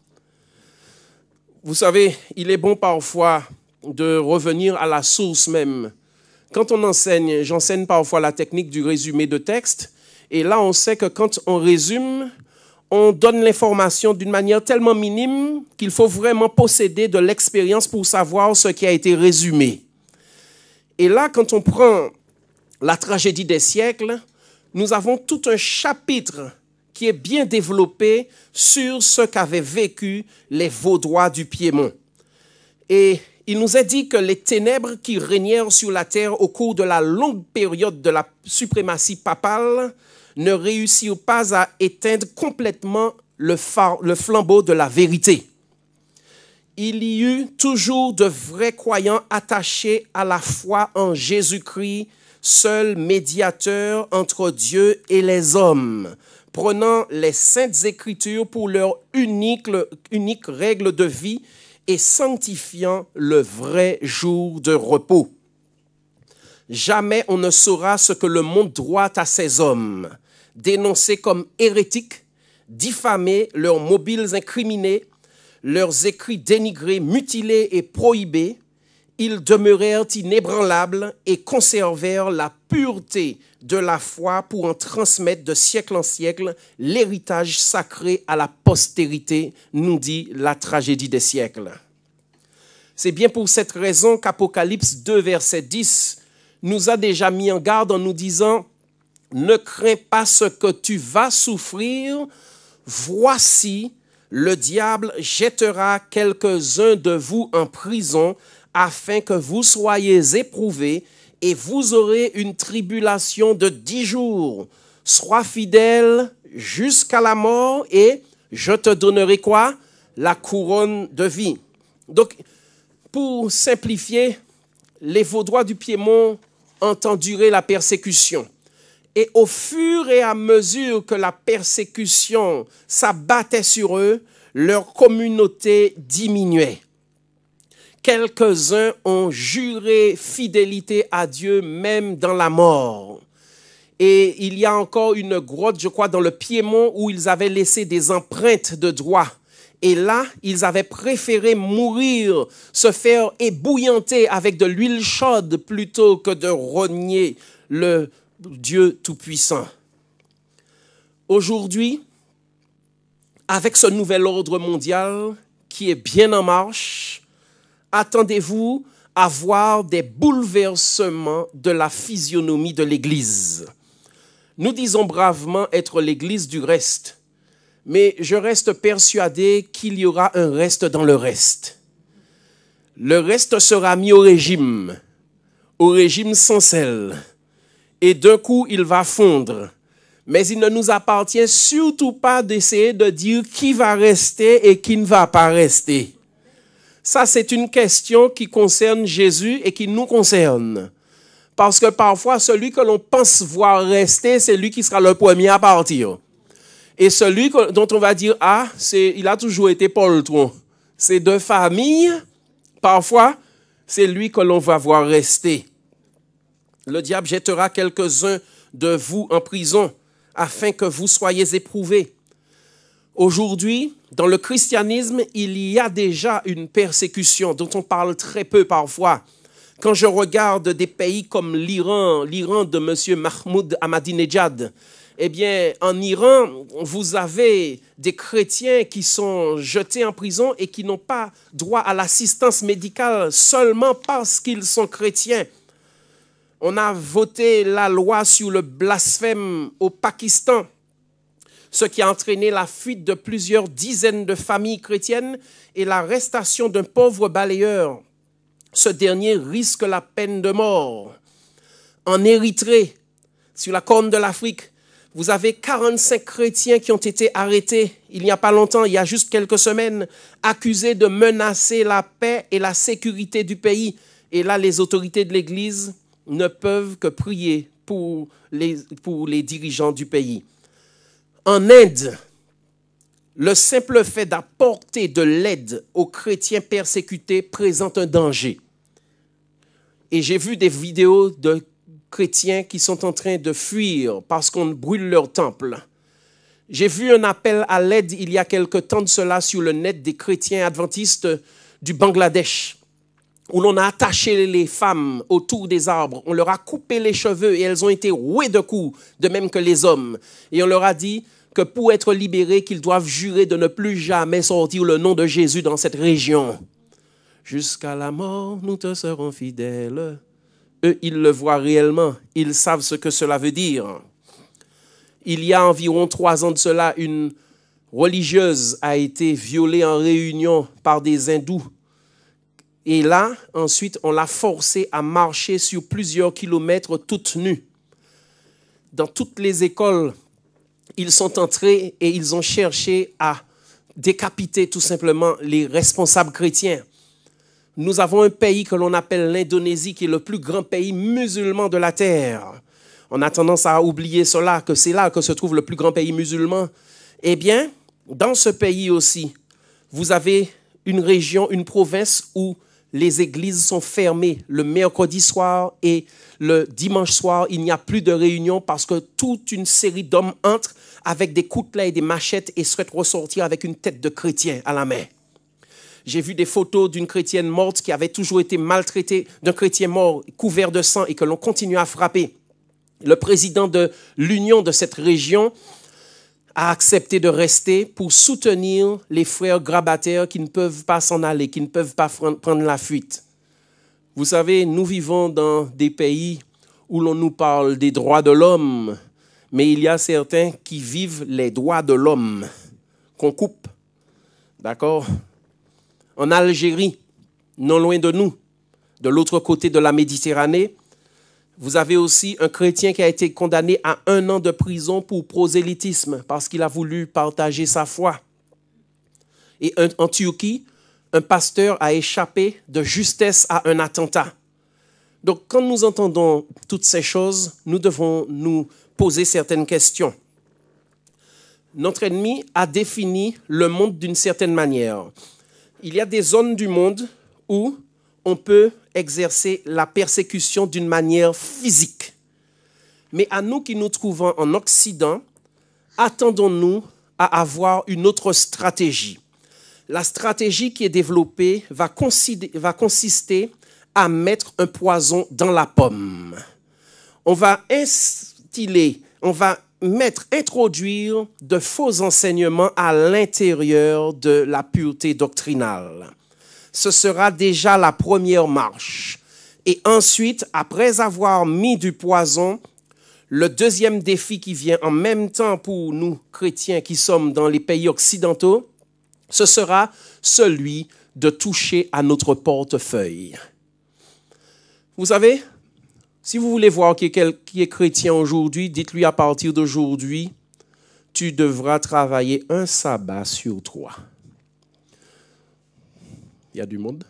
Vous savez, il est bon parfois de revenir à la source même. Quand on enseigne, j'enseigne parfois la technique du résumé de texte. Et là, on sait que quand on résume, on donne l'information d'une manière tellement minime qu'il faut vraiment posséder de l'expérience pour savoir ce qui a été résumé. Et là, quand on prend la tragédie des siècles, nous avons tout un chapitre qui est bien développé sur ce qu'avaient vécu les Vaudois du Piémont. Et il nous est dit que les ténèbres qui régnèrent sur la terre au cours de la longue période de la suprématie papale ne réussirent pas à éteindre complètement le flambeau de la vérité. Il y eut toujours de vrais croyants attachés à la foi en Jésus-Christ, seul médiateur entre Dieu et les hommes, prenant les saintes écritures pour leur unique règle de vie et sanctifiant le vrai jour de repos. Jamais on ne saura ce que le monde doit à ces hommes, dénoncés comme hérétiques, diffamés, leurs mobiles incriminés, leurs écrits dénigrés, mutilés et prohibés. Ils demeurèrent inébranlables et conservèrent la pureté de la foi pour en transmettre de siècle en siècle l'héritage sacré à la postérité, nous dit la tragédie des siècles. C'est bien pour cette raison qu'Apocalypse 2, verset 10, nous a déjà mis en garde en nous disant « Ne crains pas ce que tu vas souffrir, voici, le diable jettera quelques-uns de vous en prison afin que vous soyez éprouvés et vous aurez une tribulation de 10 jours. Sois fidèle jusqu'à la mort et je te donnerai quoi? La couronne de vie. » Donc, pour simplifier, les Vaudois du Piémont ont enduré la persécution. Et au fur et à mesure que la persécution s'abattait sur eux, leur communauté diminuait. Quelques-uns ont juré fidélité à Dieu même dans la mort. Et il y a encore une grotte, je crois, dans le Piémont où ils avaient laissé des empreintes de doigts. Et là, ils avaient préféré mourir, se faire ébouillanter avec de l'huile chaude plutôt que de renier le Dieu Tout-Puissant. Aujourd'hui, avec ce nouvel ordre mondial qui est bien en marche, attendez-vous à voir des bouleversements de la physionomie de l'Église. Nous disons bravement être l'Église du reste, mais je reste persuadé qu'il y aura un reste dans le reste. Le reste sera mis au régime sans sel, et d'un coup il va fondre. Mais il ne nous appartient surtout pas d'essayer de dire qui va rester et qui ne va pas rester. Ça, c'est une question qui concerne Jésus et qui nous concerne. Parce que parfois, celui que l'on pense voir rester, c'est lui qui sera le premier à partir. Et celui dont on va dire, ah, il a toujours été poltron. C'est de famille, parfois, c'est lui que l'on va voir rester. Le diable jettera quelques-uns de vous en prison afin que vous soyez éprouvés. Aujourd'hui, dans le christianisme, il y a déjà une persécution dont on parle très peu parfois. Quand je regarde des pays comme l'Iran de M. Mahmoud Ahmadinejad, eh bien, en Iran, vous avez des chrétiens qui sont jetés en prison et qui n'ont pas droit à l'assistance médicale seulement parce qu'ils sont chrétiens. On a voté la loi sur le blasphème au Pakistan, ce qui a entraîné la fuite de plusieurs dizaines de familles chrétiennes et l'arrestation d'un pauvre balayeur. Ce dernier risque la peine de mort. En Érythrée, sur la corne de l'Afrique, vous avez 45 chrétiens qui ont été arrêtés il n'y a pas longtemps, il y a juste quelques semaines, accusés de menacer la paix et la sécurité du pays. Et là, les autorités de l'Église ne peuvent que prier pour les dirigeants du pays. En Inde, le simple fait d'apporter de l'aide aux chrétiens persécutés présente un danger. Et j'ai vu des vidéos de chrétiens qui sont en train de fuir parce qu'on brûle leur temple. J'ai vu un appel à l'aide il y a quelque temps de cela sur le net des chrétiens adventistes du Bangladesh, où l'on a attaché les femmes autour des arbres, on leur a coupé les cheveux et elles ont été rouées de coups, de même que les hommes. Et on leur a dit que pour être libérés, qu'ils doivent jurer de ne plus jamais sortir le nom de Jésus dans cette région. Jusqu'à la mort, nous te serons fidèles. Eux, ils le voient réellement. Ils savent ce que cela veut dire. Il y a environ 3 ans de cela, une religieuse a été violée en réunion par des hindous. Et là, ensuite, on l'a forcée à marcher sur plusieurs kilomètres toute nue. Dans toutes les écoles, ils sont entrés et ils ont cherché à décapiter tout simplement les responsables chrétiens. Nous avons un pays que l'on appelle l'Indonésie, qui est le plus grand pays musulman de la terre. On a tendance à oublier cela, que c'est là que se trouve le plus grand pays musulman. Eh bien, dans ce pays aussi, vous avez une région, une province où les églises sont fermées le mercredi soir et le dimanche soir, il n'y a plus de réunion parce que toute une série d'hommes entrent avec des coutelas et des machettes et souhaitent ressortir avec une tête de chrétien à la main. J'ai vu des photos d'une chrétienne morte qui avait toujours été maltraitée, d'un chrétien mort couvert de sang et que l'on continue à frapper. Le président de l'union de cette région a accepté de rester pour soutenir les frères grabataires qui ne peuvent pas s'en aller, qui ne peuvent pas prendre la fuite. Vous savez, nous vivons dans des pays où l'on nous parle des droits de l'homme, mais il y a certains qui vivent les droits de l'homme qu'on coupe. D'accord ? En Algérie, non loin de nous, de l'autre côté de la Méditerranée, vous avez aussi un chrétien qui a été condamné à 1 an de prison pour prosélytisme parce qu'il a voulu partager sa foi. Et en Turquie, un pasteur a échappé de justesse à un attentat. Donc, quand nous entendons toutes ces choses, nous devons nous poser certaines questions. Notre ennemi a défini le monde d'une certaine manière. Il y a des zones du monde où on peut exercer la persécution d'une manière physique. Mais à nous qui nous trouvons en Occident, attendons-nous à avoir une autre stratégie. La stratégie qui est développée va consister à mettre un poison dans la pomme. On va introduire de faux enseignements à l'intérieur de la pureté doctrinale. Ce sera déjà la première marche. Et ensuite, après avoir mis du poison, le deuxième défi qui vient en même temps pour nous, chrétiens qui sommes dans les pays occidentaux, ce sera celui de toucher à notre portefeuille. Vous savez, Si vous voulez voir qui est chrétien aujourd'hui, dites-lui à partir d'aujourd'hui, tu devras travailler un sabbat sur 3. Il y a du monde.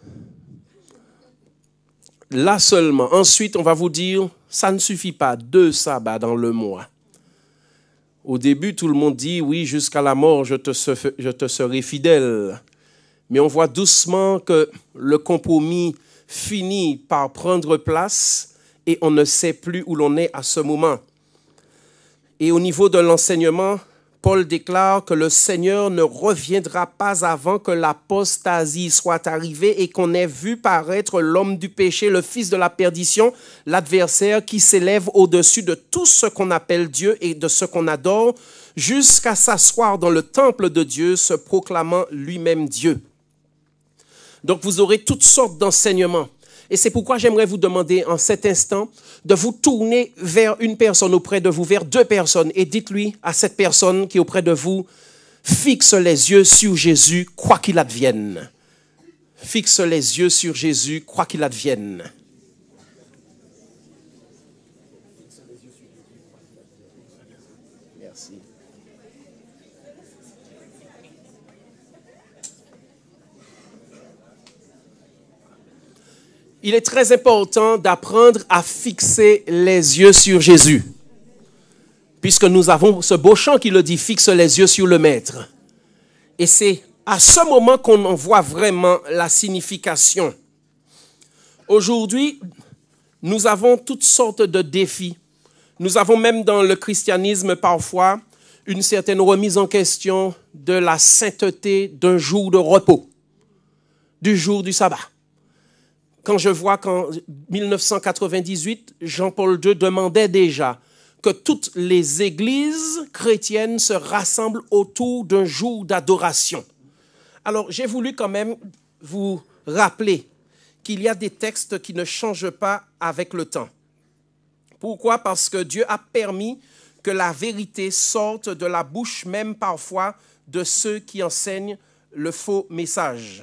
Là seulement. Ensuite, on va vous dire, ça ne suffit pas, 2 sabbats dans le mois. Au début, tout le monde dit, oui, jusqu'à la mort, je te serai fidèle. Mais on voit doucement que le compromis finit par prendre place et on ne sait plus où l'on est à ce moment. Et au niveau de l'enseignement, Paul déclare que le Seigneur ne reviendra pas avant que l'apostasie soit arrivée et qu'on ait vu paraître l'homme du péché, le fils de la perdition, l'adversaire qui s'élève au-dessus de tout ce qu'on appelle Dieu et de ce qu'on adore, jusqu'à s'asseoir dans le temple de Dieu, se proclamant lui-même Dieu. Donc vous aurez toutes sortes d'enseignements. Et c'est pourquoi j'aimerais vous demander en cet instant de vous tourner vers une personne auprès de vous, vers 2 personnes, et dites-lui à cette personne qui est auprès de vous, fixe les yeux sur Jésus, quoi qu'il advienne. Fixe les yeux sur Jésus, quoi qu'il advienne. Merci. Il est très important d'apprendre à fixer les yeux sur Jésus. Puisque nous avons ce beau chant qui le dit, fixe les yeux sur le Maître. Et c'est à ce moment qu'on en voit vraiment la signification. Aujourd'hui, nous avons toutes sortes de défis. Nous avons même dans le christianisme parfois une certaine remise en question de la sainteté d'un jour de repos, du jour du sabbat. Quand je vois qu'en 1998, Jean-Paul II demandait déjà que toutes les églises chrétiennes se rassemblent autour d'un jour d'adoration. Alors, j'ai voulu quand même vous rappeler qu'il y a des textes qui ne changent pas avec le temps. Pourquoi? Parce que Dieu a permis que la vérité sorte de la bouche même parfois de ceux qui enseignent le faux message.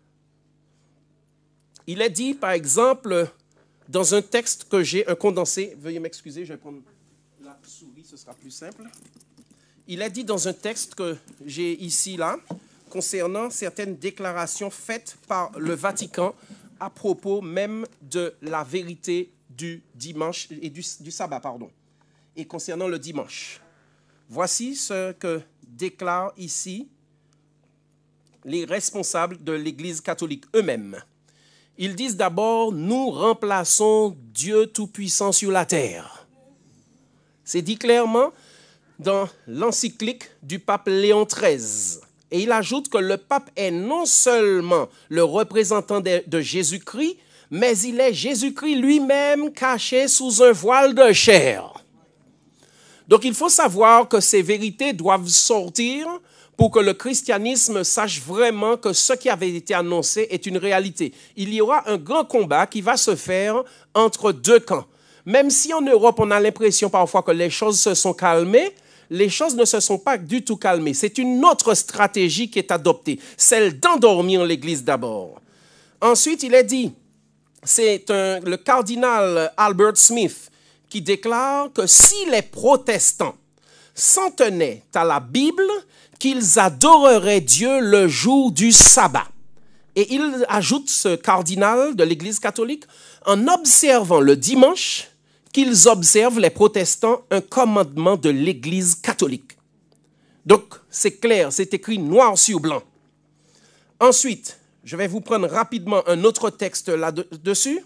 Il est dit, par exemple, dans un texte que j'ai, un condensé, veuillez m'excuser, je vais prendre la souris, ce sera plus simple. Il est dit dans un texte que j'ai ici, là, concernant certaines déclarations faites par le Vatican à propos même de la vérité du dimanche et du sabbat, pardon, et concernant le dimanche. Voici ce que déclarent ici les responsables de l'Église catholique eux-mêmes. Ils disent d'abord, nous remplaçons Dieu Tout-Puissant sur la terre. C'est dit clairement dans l'encyclique du pape Léon XIII. Et il ajoute que le pape est non seulement le représentant de Jésus-Christ, mais il est Jésus-Christ lui-même caché sous un voile de chair. Donc il faut savoir que ces vérités doivent sortir pour que le christianisme sache vraiment que ce qui avait été annoncé est une réalité. Il y aura un grand combat qui va se faire entre 2 camps. Même si en Europe, on a l'impression parfois que les choses se sont calmées, les choses ne se sont pas du tout calmées. C'est une autre stratégie qui est adoptée, celle d'endormir l'Église d'abord. Ensuite, il est dit, c'est le cardinal Albert Smith qui déclare que si les protestants s'en tenaient à la Bible, qu'ils adoreraient Dieu le jour du sabbat. Et il ajoute, ce cardinal de l'Église catholique, en observant le dimanche, qu'ils observent, les protestants, un commandement de l'Église catholique. Donc, c'est clair, c'est écrit noir sur blanc. Ensuite, je vais vous prendre rapidement un autre texte là-dessus,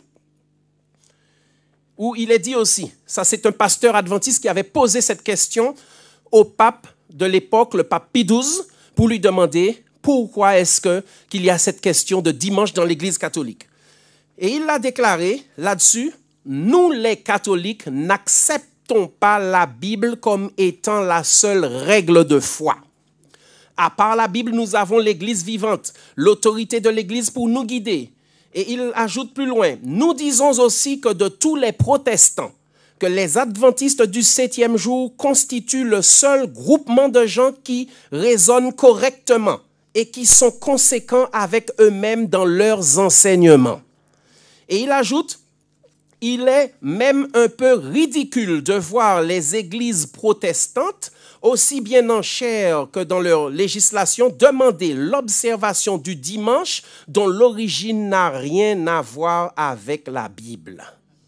où il est dit aussi, ça c'est un pasteur adventiste qui avait posé cette question au pape de l'époque, le pape Pie XII, pour lui demander pourquoi est-ce qu'il y a cette question de dimanche dans l'Église catholique. Et il a déclaré là-dessus, nous les catholiques n'acceptons pas la Bible comme étant la seule règle de foi. À part la Bible, nous avons l'Église vivante, l'autorité de l'Église pour nous guider. Et il ajoute plus loin, nous disons aussi que de tous les protestants, que les adventistes du 7e jour constituent le seul groupement de gens qui raisonnent correctement et qui sont conséquents avec eux-mêmes dans leurs enseignements. Et il ajoute, Il est même un peu ridicule de voir les églises protestantes, aussi bien en chair que dans leur législation, demander l'observation du dimanche dont l'origine n'a rien à voir avec la Bible.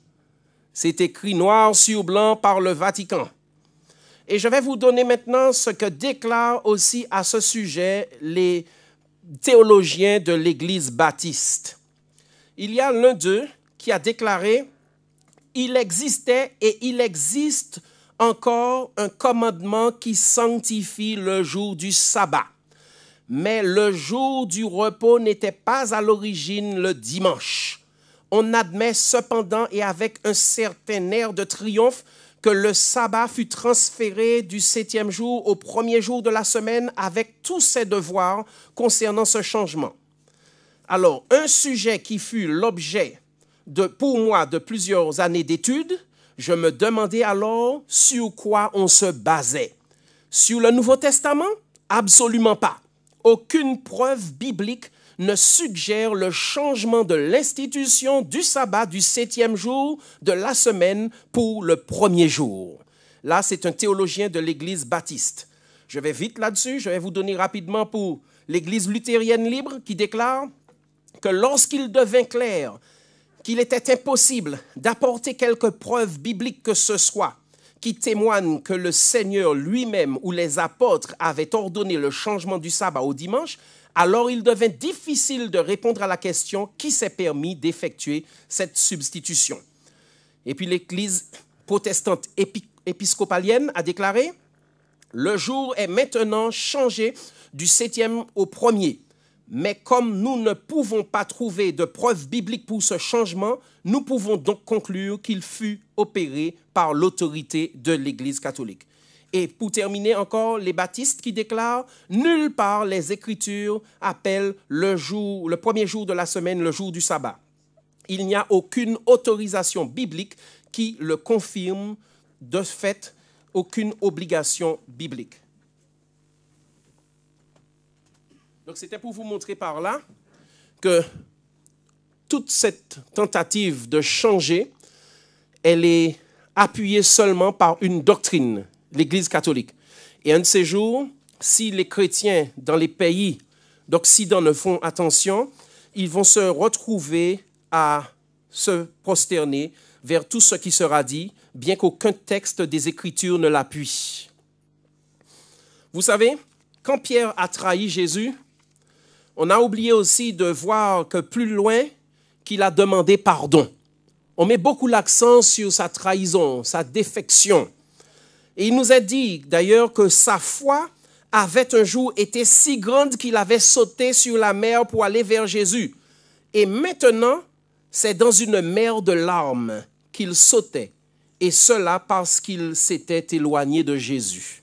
C'est écrit noir sur blanc par le Vatican. Et je vais vous donner maintenant ce que déclarent aussi à ce sujet les théologiens de l'Église baptiste. Il y a l'un d'eux qui a déclaré « Il existait et il existe encore un commandement qui sanctifie le jour du sabbat. Mais le jour du repos n'était pas à l'origine le dimanche. On admet cependant et avec un certain air de triomphe que le sabbat fut transféré du 7e jour au 1er jour de la semaine avec tous ses devoirs concernant ce changement. » Alors, un sujet qui fut l'objet pour moi de plusieurs années d'études, je me demandais alors sur quoi on se basait. Sur le Nouveau Testament? Absolument pas. Aucune preuve biblique ne suggère le changement de l'institution du sabbat du 7e jour de la semaine pour le 1er jour. Là, c'est un théologien de l'Église baptiste. Je vais vite là-dessus, je vais vous donner rapidement pour l'Église luthérienne libre qui déclare que lorsqu'il devint clair qu'il était impossible d'apporter quelque preuve biblique que ce soit qui témoigne que le Seigneur lui-même ou les apôtres avaient ordonné le changement du sabbat au dimanche, alors il devint difficile de répondre à la question qui s'est permis d'effectuer cette substitution. Et puis l'Église protestante épiscopalienne a déclaré « Le jour est maintenant changé du 7e au 1er. Mais comme nous ne pouvons pas trouver de preuves bibliques pour ce changement, nous pouvons donc conclure qu'il fut opéré par l'autorité de l'Église catholique. » Et pour terminer encore, les baptistes qui déclarent « Nulle part les Écritures appellent le 1er jour de la semaine le jour du sabbat. Il n'y a aucune autorisation biblique qui le confirme, de fait, aucune obligation biblique. » Donc, c'était pour vous montrer par là que toute cette tentative de changer, elle est appuyée seulement par une doctrine, l'Église catholique. Et un de ces jours, si les chrétiens dans les pays d'Occident ne font attention, ils vont se retrouver à se prosterner vers tout ce qui sera dit, bien qu'aucun texte des Écritures ne l'appuie. Vous savez, quand Pierre a trahi Jésus, on a oublié aussi de voir que plus loin, qu'il a demandé pardon. On met beaucoup l'accent sur sa trahison, sa défection. Et il nous a dit d'ailleurs que sa foi avait un jour été si grande qu'il avait sauté sur la mer pour aller vers Jésus. Et maintenant, c'est dans une mer de larmes qu'il sautait, et cela parce qu'il s'était éloigné de Jésus.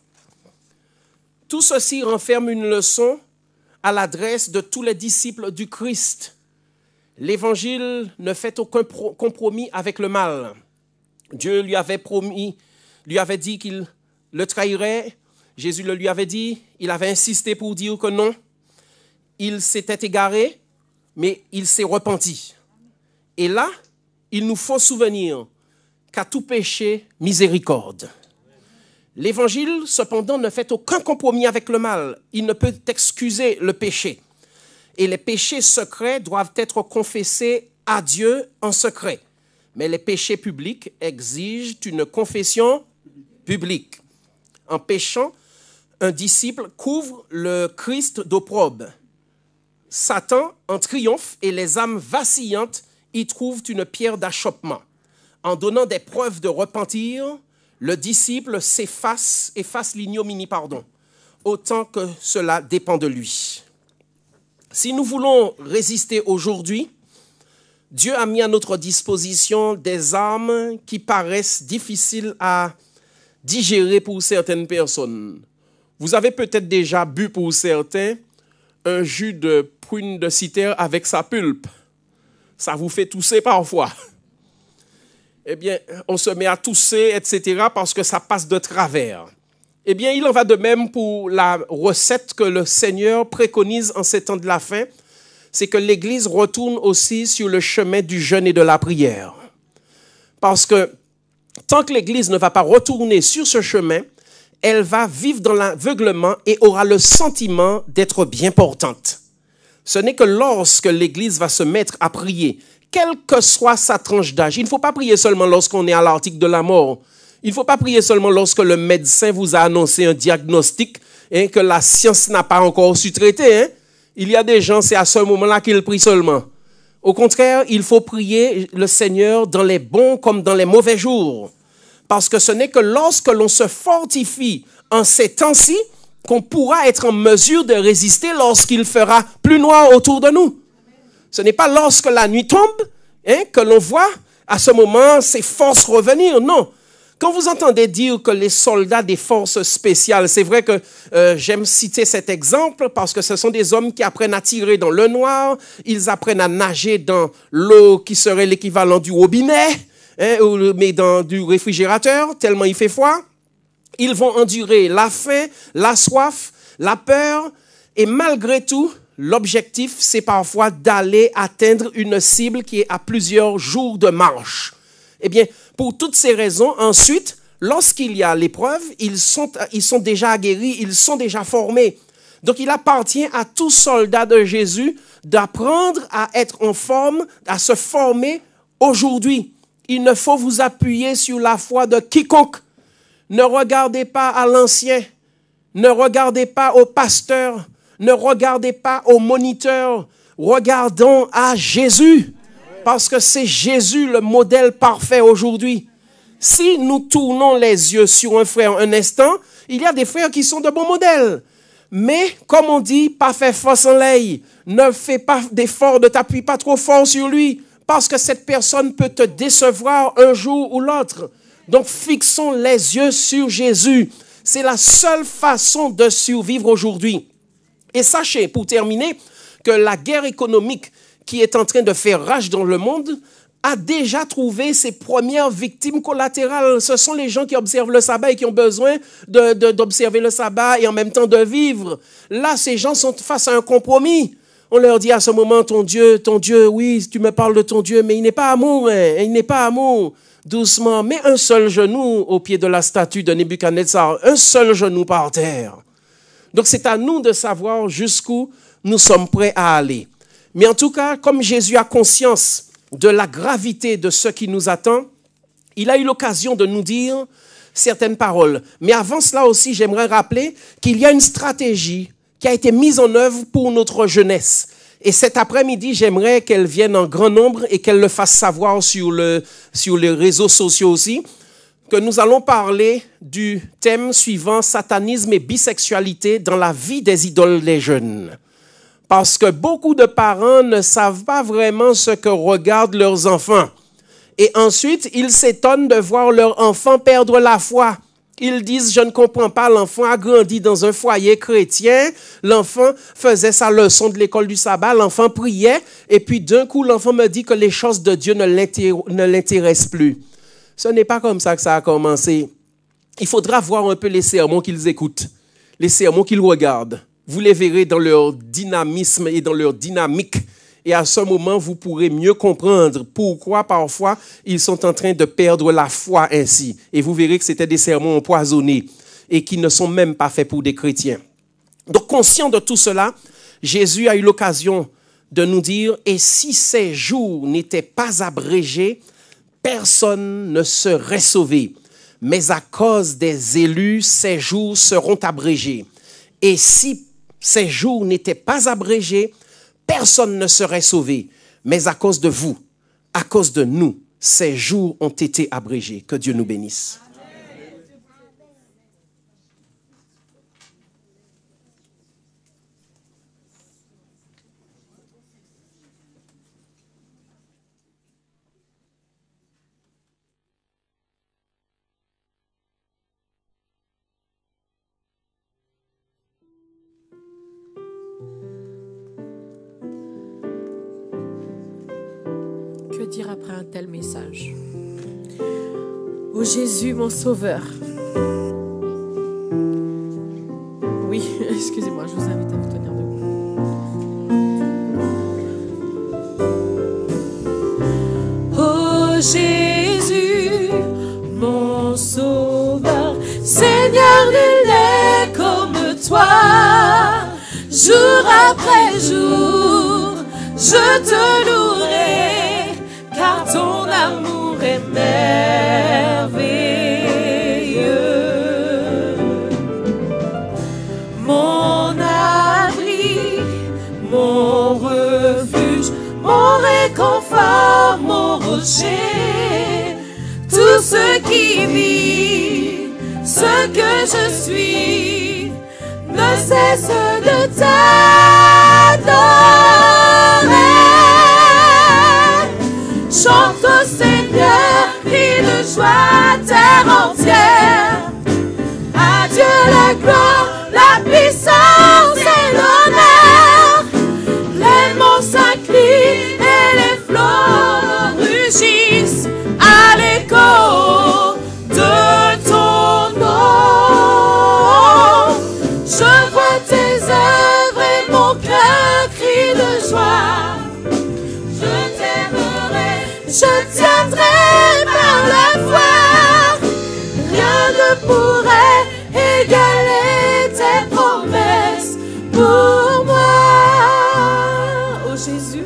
Tout ceci renferme une leçon à l'adresse de tous les disciples du Christ. L'Évangile ne fait aucun compromis avec le mal. Dieu lui avait dit qu'il le trahirait. Jésus le lui avait dit. Il avait insisté pour dire que non. Il s'était égaré, mais il s'est repenti. Et là, il nous faut souvenir qu'à tout péché, miséricorde. L'Évangile, cependant, ne fait aucun compromis avec le mal. Il ne peut excuser le péché. Et les péchés secrets doivent être confessés à Dieu en secret. Mais les péchés publics exigent une confession publique. En péchant, un disciple couvre le Christ d'opprobre. Satan en triomphe et les âmes vacillantes y trouvent une pierre d'achoppement. En donnant des preuves de repentir, le disciple efface l'ignominie, autant que cela dépend de lui. Si nous voulons résister aujourd'hui, Dieu a mis à notre disposition des armes qui paraissent difficiles à digérer pour certaines personnes. Vous avez peut-être déjà bu pour certains un jus de prune de citer avec sa pulpe. Ça vous fait tousser parfois. Eh bien, on se met à tousser, etc., parce que ça passe de travers. Eh bien, il en va de même pour la recette que le Seigneur préconise en ces temps de la fin, c'est que l'Église retourne aussi sur le chemin du jeûne et de la prière. Parce que tant que l'Église ne va pas retourner sur ce chemin, elle va vivre dans l'aveuglement et aura le sentiment d'être bien portante. Ce n'est que lorsque l'Église va se mettre à prier, quelle que soit sa tranche d'âge. Il ne faut pas prier seulement lorsqu'on est à l'article de la mort. Il ne faut pas prier seulement lorsque le médecin vous a annoncé un diagnostic que la science n'a pas encore su traiter. Il y a des gens, c'est à ce moment-là qu'ils prient seulement. Au contraire, il faut prier le Seigneur dans les bons comme dans les mauvais jours. Parce que ce n'est que lorsque l'on se fortifie en ces temps-ci qu'on pourra être en mesure de résister lorsqu'il fera plus noir autour de nous. Ce n'est pas lorsque la nuit tombe que l'on voit à ce moment ces forces revenir. Non. Quand vous entendez dire que les soldats des forces spéciales, c'est vrai que j'aime citer cet exemple parce que ce sont des hommes qui apprennent à tirer dans le noir, ils apprennent à nager dans l'eau qui serait l'équivalent du robinet, mais dans du réfrigérateur, tellement il fait froid. Ils vont endurer la faim, la soif, la peur, et malgré tout, l'objectif, c'est parfois d'aller atteindre une cible qui est à plusieurs jours de marche. Eh bien, pour toutes ces raisons, ensuite, lorsqu'il y a l'épreuve, ils sont déjà aguerris, ils sont déjà formés. Donc, il appartient à tout soldat de Jésus d'apprendre à être en forme, à se former aujourd'hui. Il ne faut vous appuyer sur la foi de quiconque. Ne regardez pas à l'ancien, ne regardez pas au pasteur, ne regardez pas au moniteur, regardons à Jésus, parce que c'est Jésus le modèle parfait aujourd'hui. Si nous tournons les yeux sur un frère un instant, il y a des frères qui sont de bons modèles. Mais, comme on dit, pas faire force en l'ail, ne fais pas d'effort, ne t'appuie pas trop fort sur lui, parce que cette personne peut te décevoir un jour ou l'autre. Donc, fixons les yeux sur Jésus. C'est la seule façon de survivre aujourd'hui. Et sachez, pour terminer, que la guerre économique qui est en train de faire rage dans le monde a déjà trouvé ses premières victimes collatérales. Ce sont les gens qui observent le sabbat et qui ont besoin d'observer le sabbat et en même temps de vivre. Là, ces gens sont face à un compromis. On leur dit à ce moment, ton Dieu, oui, tu me parles de ton Dieu, mais il n'est pas amour, il n'est pas amour. Doucement, mets un seul genou au pied de la statue de Nebuchadnezzar, un seul genou par terre. Donc c'est à nous de savoir jusqu'où nous sommes prêts à aller. Mais en tout cas, comme Jésus a conscience de la gravité de ce qui nous attend, il a eu l'occasion de nous dire certaines paroles. Mais avant cela aussi, j'aimerais rappeler qu'il y a une stratégie qui a été mise en œuvre pour notre jeunesse. Et cet après-midi, j'aimerais qu'elle vienne en grand nombre et qu'elle le fasse savoir sur les réseaux sociaux aussi, que nous allons parler du thème suivant, satanisme et bisexualité dans la vie des idoles des jeunes. Parce que beaucoup de parents ne savent pas vraiment ce que regardent leurs enfants. Et ensuite, ils s'étonnent de voir leur enfant perdre la foi. Ils disent, je ne comprends pas, l'enfant a grandi dans un foyer chrétien, l'enfant faisait sa leçon de l'école du sabbat, l'enfant priait, et puis d'un coup, l'enfant me dit que les choses de Dieu ne l'intéressent plus. Ce n'est pas comme ça que ça a commencé. Il faudra voir un peu les sermons qu'ils écoutent, les sermons qu'ils regardent. Vous les verrez dans leur dynamisme et dans leur dynamique. Et à ce moment, vous pourrez mieux comprendre pourquoi parfois ils sont en train de perdre la foi ainsi. Et vous verrez que c'était des sermons empoisonnés et qui ne sont même pas faits pour des chrétiens. Donc, conscient de tout cela, Jésus a eu l'occasion de nous dire « Et si ces jours n'étaient pas abrégés, personne ne serait sauvé. Mais à cause des élus, ces jours seront abrégés. Et si ces jours n'étaient pas abrégés, personne ne serait sauvé. Mais à cause de vous, à cause de nous, ces jours ont été abrégés. Que Dieu nous bénisse. Que dire après un tel message? Ô Jésus, mon sauveur. Oui, excusez-moi, je vous invite à vous tenir debout. Oh Jésus. toi. Jour après jour, je te louerai, car ton amour est merveilleux. Mon abri, mon refuge, mon réconfort, mon rocher, tout ce qui vit, ce que je suis, ne cesse de t'adorer. Chante au Seigneur, crie de joie, terre entière. À Dieu la gloire, la puissance et l'honneur. Les monts s'inclinent et les flots rugissent à l'écho de ton nom. Je vois tes œuvres et mon cœur crie de joie. Je t'aimerai, je tiendrai par la foi. Rien ne pourrait égaler tes promesses pour moi. Oh Jésus,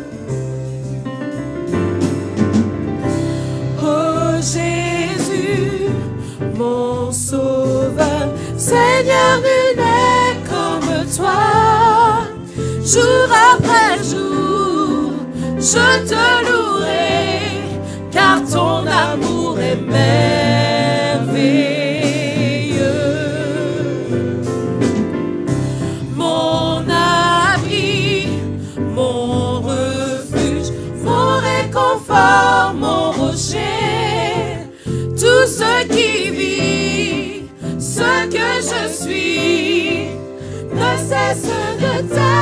oh Jésus, mon sauveur, Seigneur, nul n'est comme toi. Jour après jour, je te louerai, car ton amour est merveilleux. Mon abri, mon refuge, mon réconfort, mon rocher, tout ce qui vit, ce que je suis, ne cesse de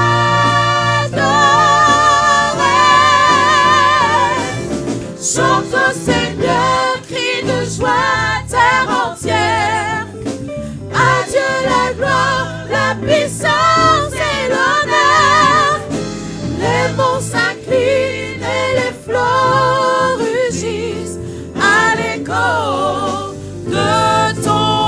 t'adorer. Chante au Seigneur, crie de joie, terre entière. À Dieu la gloire, la puissance et l'honneur. Les monts s'inclinent et les flots rugissent à l'écho de ton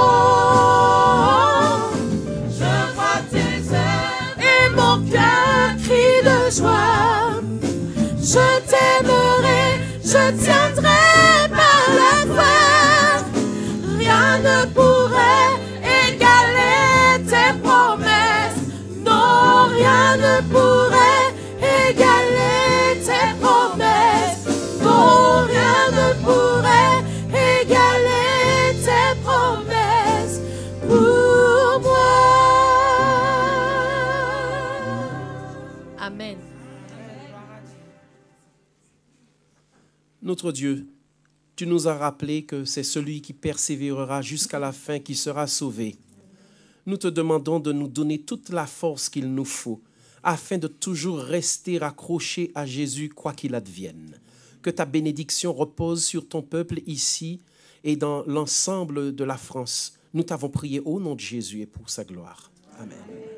nom. Je vois tes œuvres et mon cœur crie de joie. Je t'aimerai, je tiendrai par la foi. Rien ne pourrait égaler tes promesses. Non, rien ne pourrait égaler tes promesses. Non, rien ne pourrait égaler tes promesses pour moi. Amen. Notre Dieu, tu nous as rappelé que c'est celui qui persévérera jusqu'à la fin qui sera sauvé. Nous te demandons de nous donner toute la force qu'il nous faut afin de toujours rester accrochés à Jésus quoi qu'il advienne. Que ta bénédiction repose sur ton peuple ici et dans l'ensemble de la France. Nous t'avons prié au nom de Jésus et pour sa gloire. Amen.